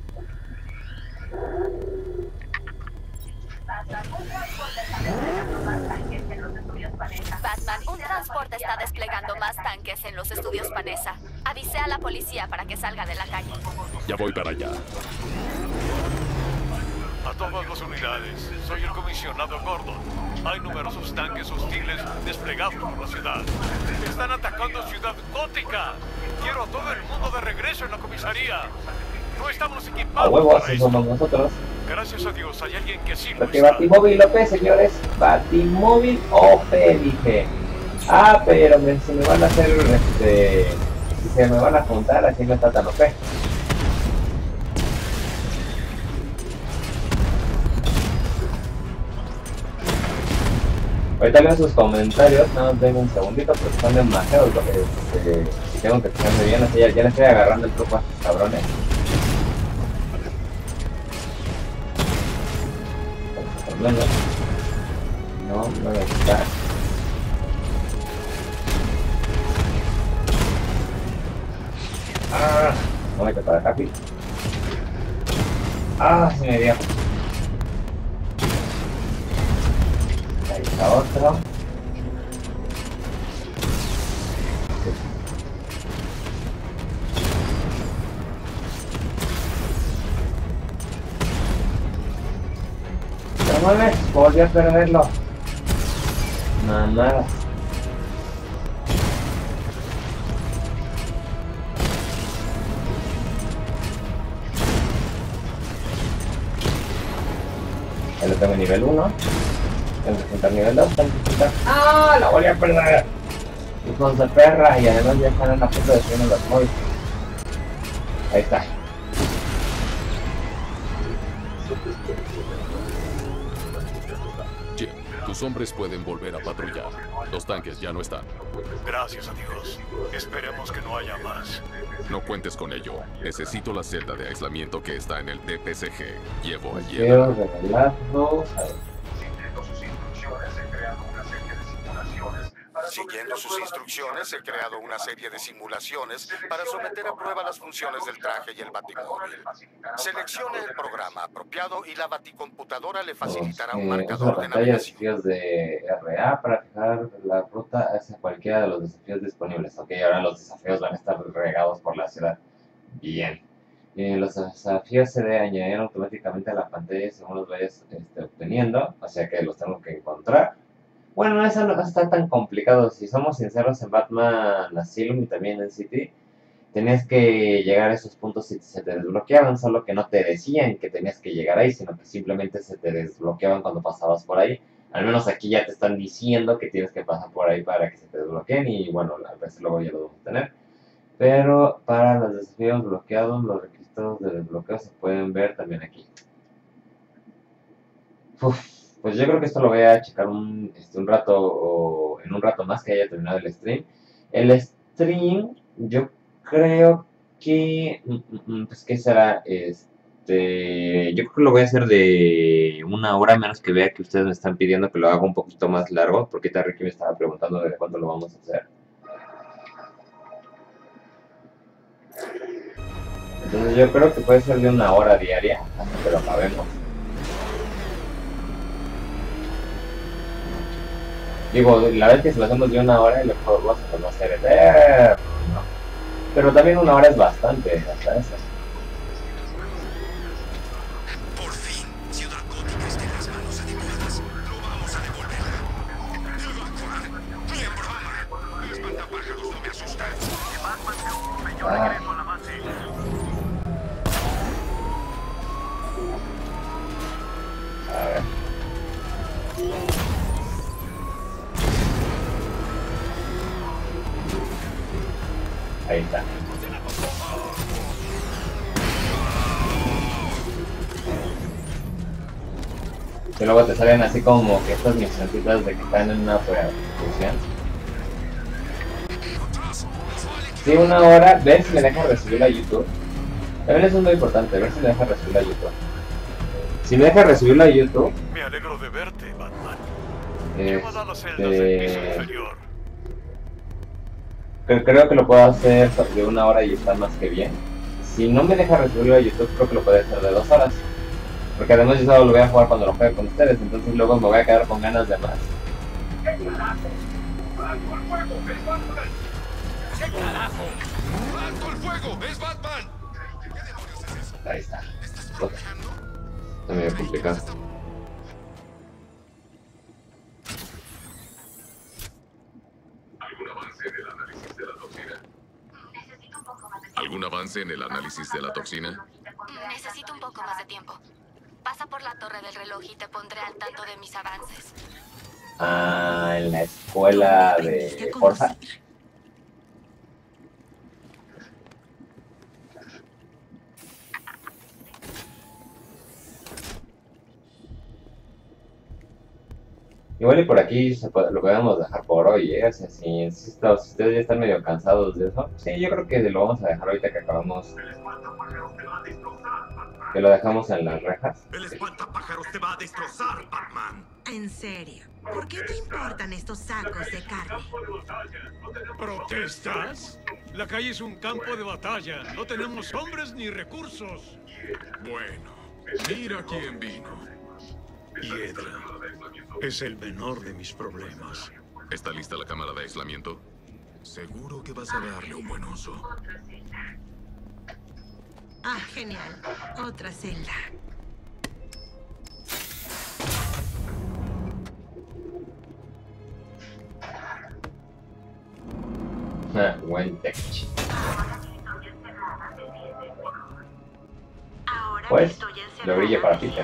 E: Batman, un transporte está desplegando más tanques en los estudios Panessa. Avise a la policía para que salga de la calle.
F: Ya voy para allá.
L: A todas las unidades, soy el comisionado Gordon. Hay numerosos tanques hostiles desplegados por la ciudad. Están atacando Ciudad Gótica. Quiero a todo el mundo de regreso en la comisaría. No estamos equipados.
A: A huevo, así somos nosotros.
L: Gracias a Dios, hay alguien que sí lo
A: Porque
L: está.
A: Batimóvil O P, señores. Batimóvil O P, dije. Ah, pero me, se me van a hacer, este... se me van a juntar, así no está tan O P. Ahorita leo sus comentarios, nada más denme un segundito porque están demasiados. Este, si tengo que fijarme bien, así ya, ya le estoy agarrando el truco a estos cabrones. No, no, no, no está. Ah, no me toca para Happy. Ah, se me dio. Ahí está otro. Se mueve, volví a perderlo. Mamada. Ya lo tengo en nivel uno. Tengo que juntar nivel dos. Tengo que juntar. ¡Ah! ¡La volví a perder! Hijos de perra. Y además ya están en la punta de subirme los móviles. Ahí está.
F: Jim, tus hombres pueden volver a patrullar. Los tanques ya no están.
L: Gracias a Dios. Esperemos que no haya más.
F: No cuentes con ello. Necesito la celda de aislamiento que está en el D P C G. Llevo a
A: Quiero
F: Yeda.
A: revelarlo.
I: Siguiendo sus instrucciones, he creado una serie de simulaciones para someter a prueba las funciones del traje y el batimóvil. Seleccione el programa apropiado y la baticomputadora le facilitará un
A: Eh, usa
I: marcador de
A: pantalla de
I: navegación.
A: desafíos de R A para fijar la ruta hacia cualquiera de los desafíos disponibles. Ok, ahora los desafíos van a estar regados por la ciudad. Bien. Eh, los desafíos se deben añadir automáticamente a la pantalla según los vayas este, obteniendo, o sea que los tengo que encontrar. Bueno, eso no está tan complicado. Si somos sinceros, en Batman Asylum y también en City, tenías que llegar a esos puntos y se te desbloqueaban, solo que no te decían que tenías que llegar ahí, sino que simplemente se te desbloqueaban cuando pasabas por ahí. Al menos aquí ya te están diciendo que tienes que pasar por ahí para que se te desbloqueen y bueno, a veces luego ya lo vamos a tener. Pero para los desafíos bloqueados, los requisitos de desbloqueo se pueden ver también aquí. Uf. Pues yo creo que esto lo voy a checar un, este, un rato o en un rato más que haya terminado el stream. El stream, yo creo que, pues qué será, este, yo creo que lo voy a hacer de una hora menos que vea que ustedes me están pidiendo que lo haga un poquito más largo, porque ahorita Ricky me estaba preguntando de cuánto lo vamos a hacer. Entonces yo creo que puede ser de una hora diaria hasta que lo acabemos. Digo, la vez que se lo hacemos de una hora, el juego vas a conocer eterno. Pero también una hora es bastante, hasta eso.
I: Por fin, Ciudad Gótica está en las manos adecuadas. Lo vamos a devolver. ¡No va a actuar! ¡Ni en broma! El espantapájaros no me asusta.
A: Ah.
L: regreso a la base.
A: A ver. Ahí está. Y luego te salen así como que estas misioncitas de que están en una persecución. Sí, una hora, ver si me deja resubir a YouTube. También eso es muy importante, ver si me deja resubir a YouTube. Si me deja resubirlo a YouTube.
L: Me alegro de verte, Batman.
A: Este...
L: Llévala a las celdas del piso inferior.
A: Creo que lo puedo hacer de una hora y está más que bien. Si no me deja resubirlo a YouTube, creo que lo puedo hacer de dos horas. Porque además yo solo lo voy a jugar cuando lo juegue con ustedes, entonces luego me voy a quedar con ganas de más.
D: ¡Qué carajo! ¡Alto el fuego! ¡Es Batman! ¡Qué carajo! ¡Alto el fuego! ¡Es Batman! ¿Qué demonios es eso?
A: Ahí está. Está medio complicado.
F: ¿Algún avance en el análisis de la toxina? ¿Algún avance en el análisis de la toxina?
K: Necesito un poco más de tiempo. Pasa por la torre del reloj y te pondré al tanto de mis avances.
A: Ah, en la escuela de Forza. Igual y por aquí se puede- lo podemos dejar por hoy, ¿eh? O sea, si, si está- si ustedes ya están medio cansados de eso, sí, yo creo que lo vamos a dejar ahorita que acabamos. Que lo dejamos en las rejas.
F: El espantapájaros te va a destrozar, Batman.
M: En serio, ¿por qué te importan estos sacos de carne?
L: ¿Protestas? La calle es un campo de batalla. No tenemos hombres ni recursos.
F: Bueno, mira quién vino.
C: Hiedra. Es el menor de mis problemas.
F: ¿Está lista la cámara de aislamiento? Seguro que vas a darle un buen uso.
M: Ah, genial. Otra celda.
A: Ah, buen tech. Pues, lo brilla para Peter.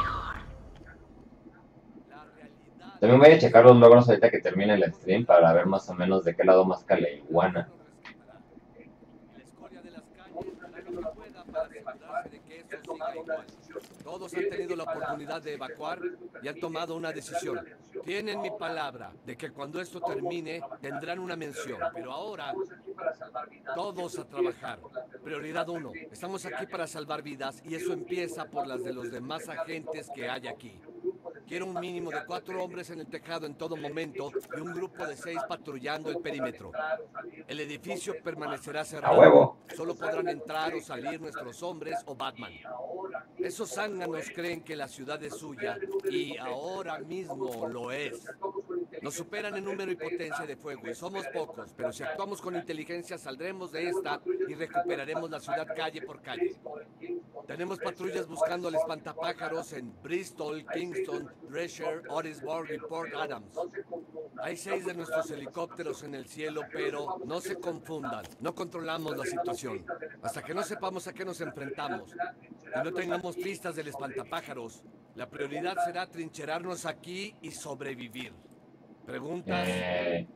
A: También voy a checar los logros ahorita que termine el stream para ver más o menos de qué lado más la iguana.
N: Todos han tenido la oportunidad de evacuar y han tomado una decisión. Tienen mi palabra de que cuando esto termine tendrán una mención, pero ahora todos a trabajar. Prioridad uno, estamos aquí para salvar vidas y eso empieza por las de los demás agentes que hay aquí. Quiero un mínimo de cuatro hombres en el tejado en todo momento y un grupo de seis patrullando el perímetro. El edificio permanecerá cerrado.
A: ¡A huevo!
N: Solo podrán entrar o salir nuestros hombres o Batman. Esos zánganos creen que la ciudad es suya y ahora mismo lo es. Nos superan en número y potencia de fuego y somos pocos, pero si actuamos con inteligencia saldremos de esta y recuperaremos la ciudad calle por calle. Tenemos patrullas buscando al espantapájaros en Bristol, Kingston, Dresher, Otisburg y Port Adams. Hay seis de nuestros helicópteros en el cielo, pero no se confundan, no controlamos la situación. Hasta que no sepamos a qué nos enfrentamos y no tengamos pistas del espantapájaros, la prioridad será trincherarnos aquí y sobrevivir. ¿Preguntas?
A: Eh...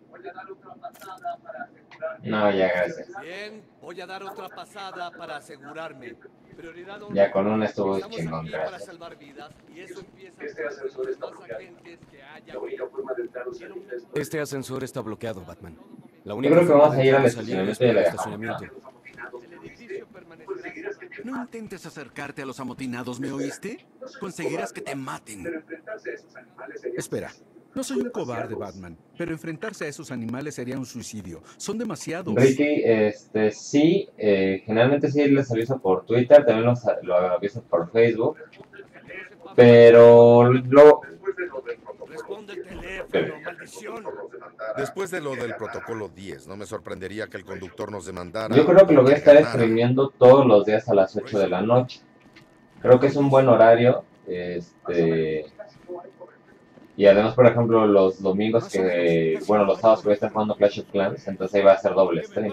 A: No, ya, gracias.
N: Bien, voy a dar otra pasada para asegurarme. Prioridad uno.
A: Ya con una estuvo
N: Estamos
A: chingón,
N: aquí para
A: gracias.
N: salvar vidas y eso empieza por los demás agentes que haya aquí.
P: Este ascensor está bloqueado, Batman. La
A: Yo
P: única
A: creo que
P: forma
A: vamos
P: de
A: a ir al
P: entrar y salir
A: estacionamiento
P: es
A: y
P: por
A: le
P: el
A: dejamos.
P: estacionamiento.
Q: No intentes acercarte a los amotinados, ¿me oíste? Conseguirás que te maten. Espera, no soy un cobarde, Batman, pero enfrentarse a esos animales sería un suicidio. Son demasiados.
A: Ricky, este, sí, eh, generalmente sí les aviso por Twitter, también los, lo aviso por Facebook, pero luego...
R: Después de lo del protocolo diez, no me sorprendería que el conductor nos demandara.
A: Yo creo que lo voy a estar
R: ganara.
A: streameando todos los días a las ocho de la noche. Creo que es un buen horario, este... Y además, por ejemplo, los domingos que... Bueno, los sábados que voy a estar jugando Clash of Clans, entonces ahí va a ser doble stream.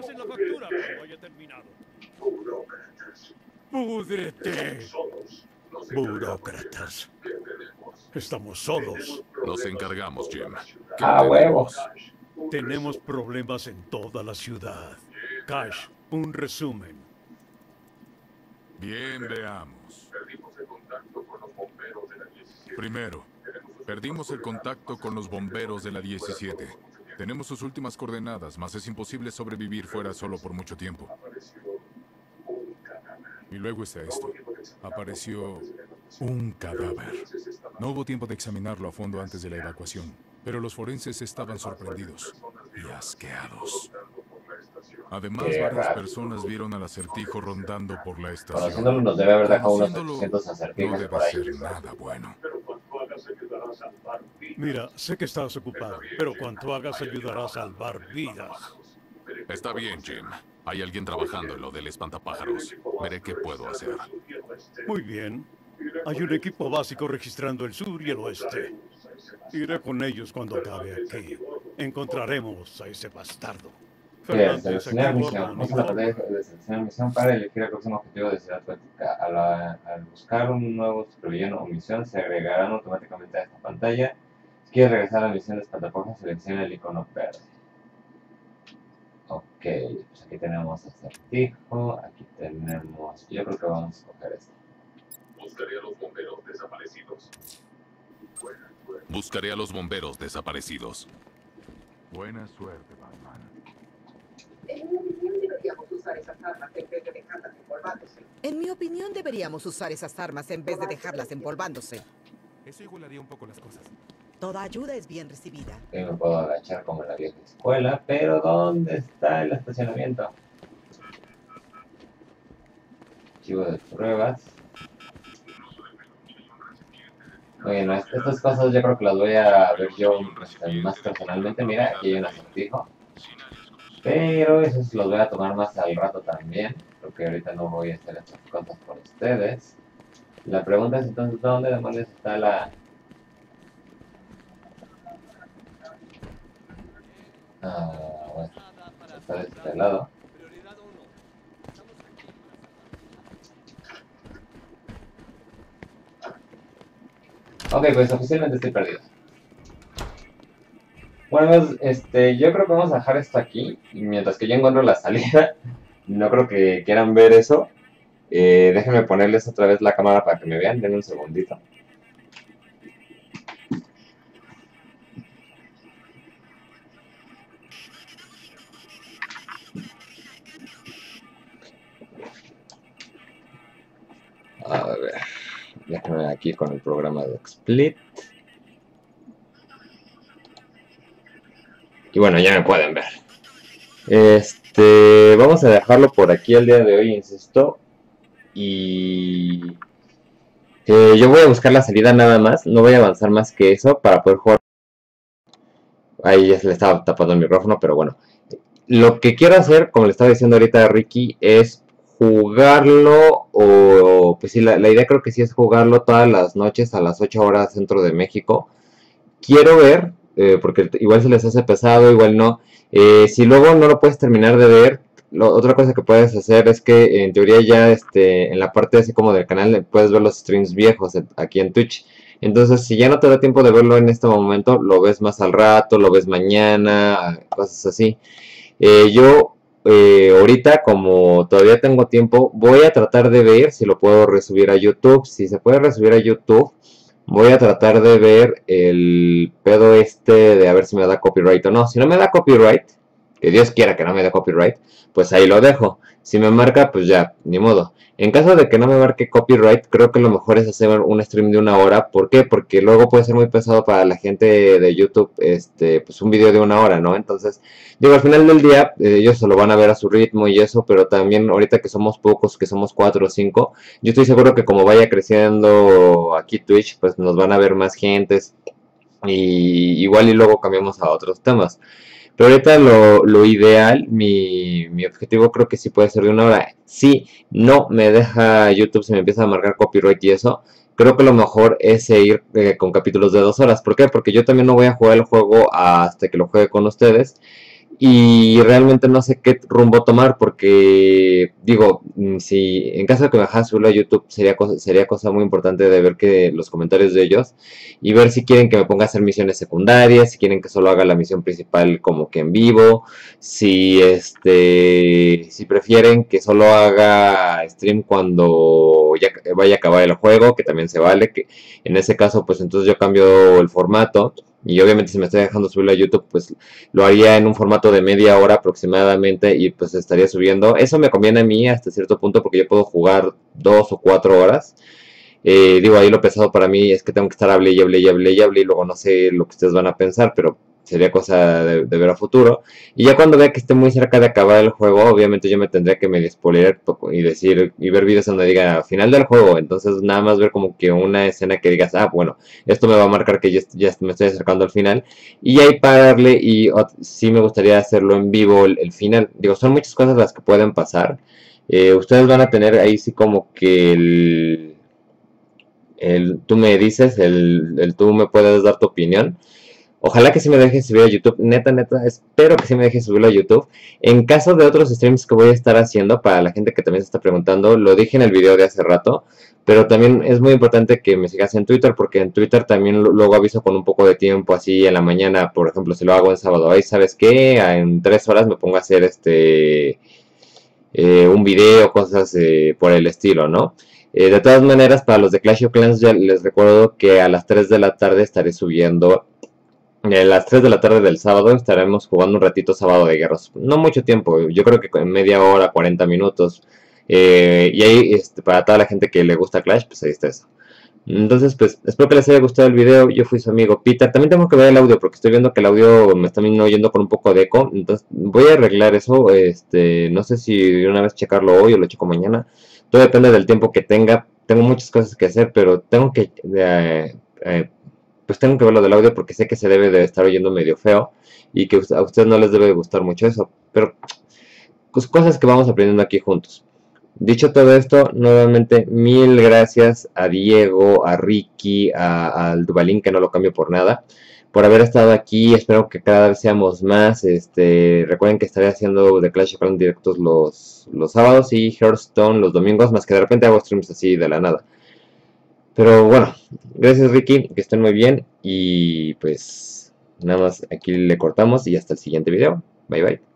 C: ¡Púdrete! Burócratas. Estamos solos.
F: Nos encargamos, Jim. ¿Qué
A: ¡Ah, huevo!
C: Tenemos problemas en toda la ciudad. Cash, un resumen.
F: Bien, veamos. Primero, perdimos el contacto con los bomberos de la diecisiete. Tenemos sus últimas coordenadas, mas es imposible sobrevivir fuera solo por mucho tiempo. Y luego está esto. Apareció un cadáver. No hubo tiempo de examinarlo a fondo antes de la evacuación, pero los forenses estaban sorprendidos y asqueados. Además,
A: Qué
F: varias
A: raro.
F: personas vieron al acertijo rondando por la estación.
A: Conociéndolo nos debe haber dejado unos
F: Conociéndolo,
A: ochocientos
F: no
A: acertijos
F: debe
A: por ahí.
F: ser nada bueno.
C: Mira, sé que estás ocupado, pero cuanto hagas ayudará a salvar vidas.
F: Está bien, Jim. Hay alguien trabajando en lo del espantapájaros. Veré qué puedo hacer.
C: Muy bien. Hay un equipo básico registrando el sur y el oeste. Iré con ellos cuando acabe aquí. Encontraremos a ese bastardo.
A: Bien,
C: Fernández,
A: seleccionar
C: aquí
A: misión.
C: Gordon,
A: Vamos a la pantalla de seleccionar misión para elegir el próximo objetivo de Ciudad Gótica. A la- Al buscar un nuevo supervillano o misión, se agregarán automáticamente a esta pantalla. Si quieres regresar a la misión de espantapájaros, selecciona el icono verde. Ok, pues aquí tenemos acertijo, aquí tenemos... Yo creo que vamos a escoger este.
F: Buscaré a los bomberos desaparecidos.
S: Buscaré a los bomberos desaparecidos.
F: Buena suerte, Batman.
T: En mi opinión, deberíamos usar esas armas en vez de dejarlas empolvándose.
U: En mi opinión, deberíamos usar esas armas en vez de dejarlas empolvándose.
F: Eso igualaría un poco las cosas.
U: Toda ayuda es bien recibida.
A: Aquí me puedo agachar como en la vieja escuela, pero ¿dónde está el estacionamiento? Archivo de pruebas. Bueno, estas cosas yo creo que las voy a ver yo más personalmente. Mira, aquí hay un acertijo. Pero esos los voy a tomar más al rato también, porque ahorita no voy a hacer estas cosas por ustedes. La pregunta es entonces, ¿dónde demonios está la...? Ah, bueno, está de este lado. Ok, pues oficialmente estoy perdido. Bueno, pues, este, yo creo que vamos a dejar esto aquí, mientras que yo encuentro la salida. No creo que quieran ver eso. Eh, déjenme ponerles otra vez la cámara para que me vean, denme un segundito. A ver, déjenme aquí con el programa de Split. Y bueno, ya me pueden ver. Este, vamos a dejarlo por aquí el día de hoy, insisto. Y eh, yo voy a buscar la salida nada más. No voy a avanzar más que eso para poder jugar. Ahí ya se le estaba tapando el micrófono, pero bueno. Lo que quiero hacer, como le estaba diciendo ahorita a Ricky, es jugarlo o... Pues sí, la, la idea creo que sí es jugarlo todas las noches a las ocho horas centro de México. Quiero ver... Eh, porque igual se les hace pesado, igual no. Eh, si luego no lo puedes terminar de ver, lo, otra cosa que puedes hacer es que en teoría ya este, en la parte así como del canal puedes ver los streams viejos aquí en Twitch. Entonces si ya no te da tiempo de verlo en este momento, lo ves más al rato, lo ves mañana, cosas así. Eh, yo eh, ahorita, como todavía tengo tiempo, voy a tratar de ver si lo puedo resubir a YouTube. Si se puede resubir a YouTube, voy a tratar de ver el pedo este de a ver si me da copyright o no. Si no me da copyright, que Dios quiera que no me dé copyright, pues ahí lo dejo. Si me marca, pues ya, ni modo. En caso de que no me marque copyright, creo que lo mejor es hacer un stream de una hora. ¿Por qué? Porque luego puede ser muy pesado para la gente de YouTube, este, pues un video de una hora, ¿no? Entonces, digo, al final del día, eh, ellos se lo van a ver a su ritmo y eso, pero también ahorita que somos pocos, que somos cuatro o cinco, yo estoy seguro que como vaya creciendo aquí Twitch, pues nos van a ver más gentes y igual y luego cambiamos a otros temas. Pero ahorita lo, lo ideal, mi, mi objetivo creo que sí puede ser de una hora. Si no me deja YouTube, se me empieza a marcar copyright y eso, creo que lo mejor es ir eh, con capítulos de dos horas. ¿Por qué? Porque yo también no voy a jugar el juego hasta que lo juegue con ustedes. Y realmente no sé qué rumbo tomar porque, digo, si en caso de que me dejara subirlo a YouTube sería cosa, sería cosa muy importante de ver que los comentarios de ellos y ver si quieren que me ponga a hacer misiones secundarias, si quieren que solo haga la misión principal como que en vivo, si este si prefieren que solo haga stream cuando ya vaya a acabar el juego, que también se vale, que en ese caso pues entonces yo cambio el formato. Y obviamente si me estoy dejando subirlo a YouTube, pues lo haría en un formato de media hora aproximadamente y pues estaría subiendo. Eso me conviene a mí hasta cierto punto porque yo puedo jugar dos o cuatro horas. Eh, digo, ahí lo pesado para mí es que tengo que estar hable y hable y hable y hable y luego no sé lo que ustedes van a pensar, pero sería cosa de, de ver a futuro. Y ya cuando vea que esté muy cerca de acabar el juego, obviamente yo me tendría que medio spoiler y decir y ver videos donde diga final del juego. Entonces nada más ver como que una escena que digas, ah, bueno, esto me va a marcar que ya, ya me estoy acercando al final. Y ahí pararle y oh, sí me gustaría hacerlo en vivo el, el final. Digo, son muchas cosas las que pueden pasar. Eh, ustedes van a tener ahí sí como que el... el tú me dices, el, el tú me puedes dar tu opinión. Ojalá que sí me dejes subir a YouTube, neta, neta, espero que sí me dejes subirlo a YouTube. En caso de otros streams que voy a estar haciendo, para la gente que también se está preguntando, lo dije en el video de hace rato, pero también es muy importante que me sigas en Twitter, porque en Twitter también luego aviso con un poco de tiempo, así en la mañana, por ejemplo, si lo hago en sábado, ahí sabes qué, en tres horas me pongo a hacer este eh, un video, cosas eh, por el estilo, ¿no? Eh, de todas maneras, para los de Clash of Clans ya les recuerdo que a las tres de la tarde estaré subiendo. A las tres de la tarde del sábado estaremos jugando un ratito Sábado de Guerras. No mucho tiempo, yo creo que en media hora, cuarenta minutos. Eh, y ahí, este, para toda la gente que le gusta Clash, pues ahí está eso. Entonces, pues, espero que les haya gustado el video. Yo fui su amigo Peter. También tengo que ver el audio, porque estoy viendo que el audio me está oyendo con un poco de eco. Entonces, voy a arreglar eso. Este, no sé si de una vez checarlo hoy o lo checo mañana. Todo depende del tiempo que tenga. Tengo muchas cosas que hacer, pero tengo que... Eh, eh, pues tengo que ver lo del audio, porque sé que se debe de estar oyendo medio feo. Y que a ustedes no les debe de gustar mucho eso. Pero, pues, cosas que vamos aprendiendo aquí juntos. Dicho todo esto, nuevamente mil gracias a Diego, a Ricky, a, al Duvalín, que no lo cambio por nada, por haber estado aquí. Espero que cada vez seamos más. Este, recuerden que estaré haciendo The Clash of Clans directos los, los sábados y Hearthstone los domingos, más que de repente hago streams así de la nada. Pero bueno, gracias Ricky, que estén muy bien y pues nada más aquí le cortamos y hasta el siguiente video. Bye bye.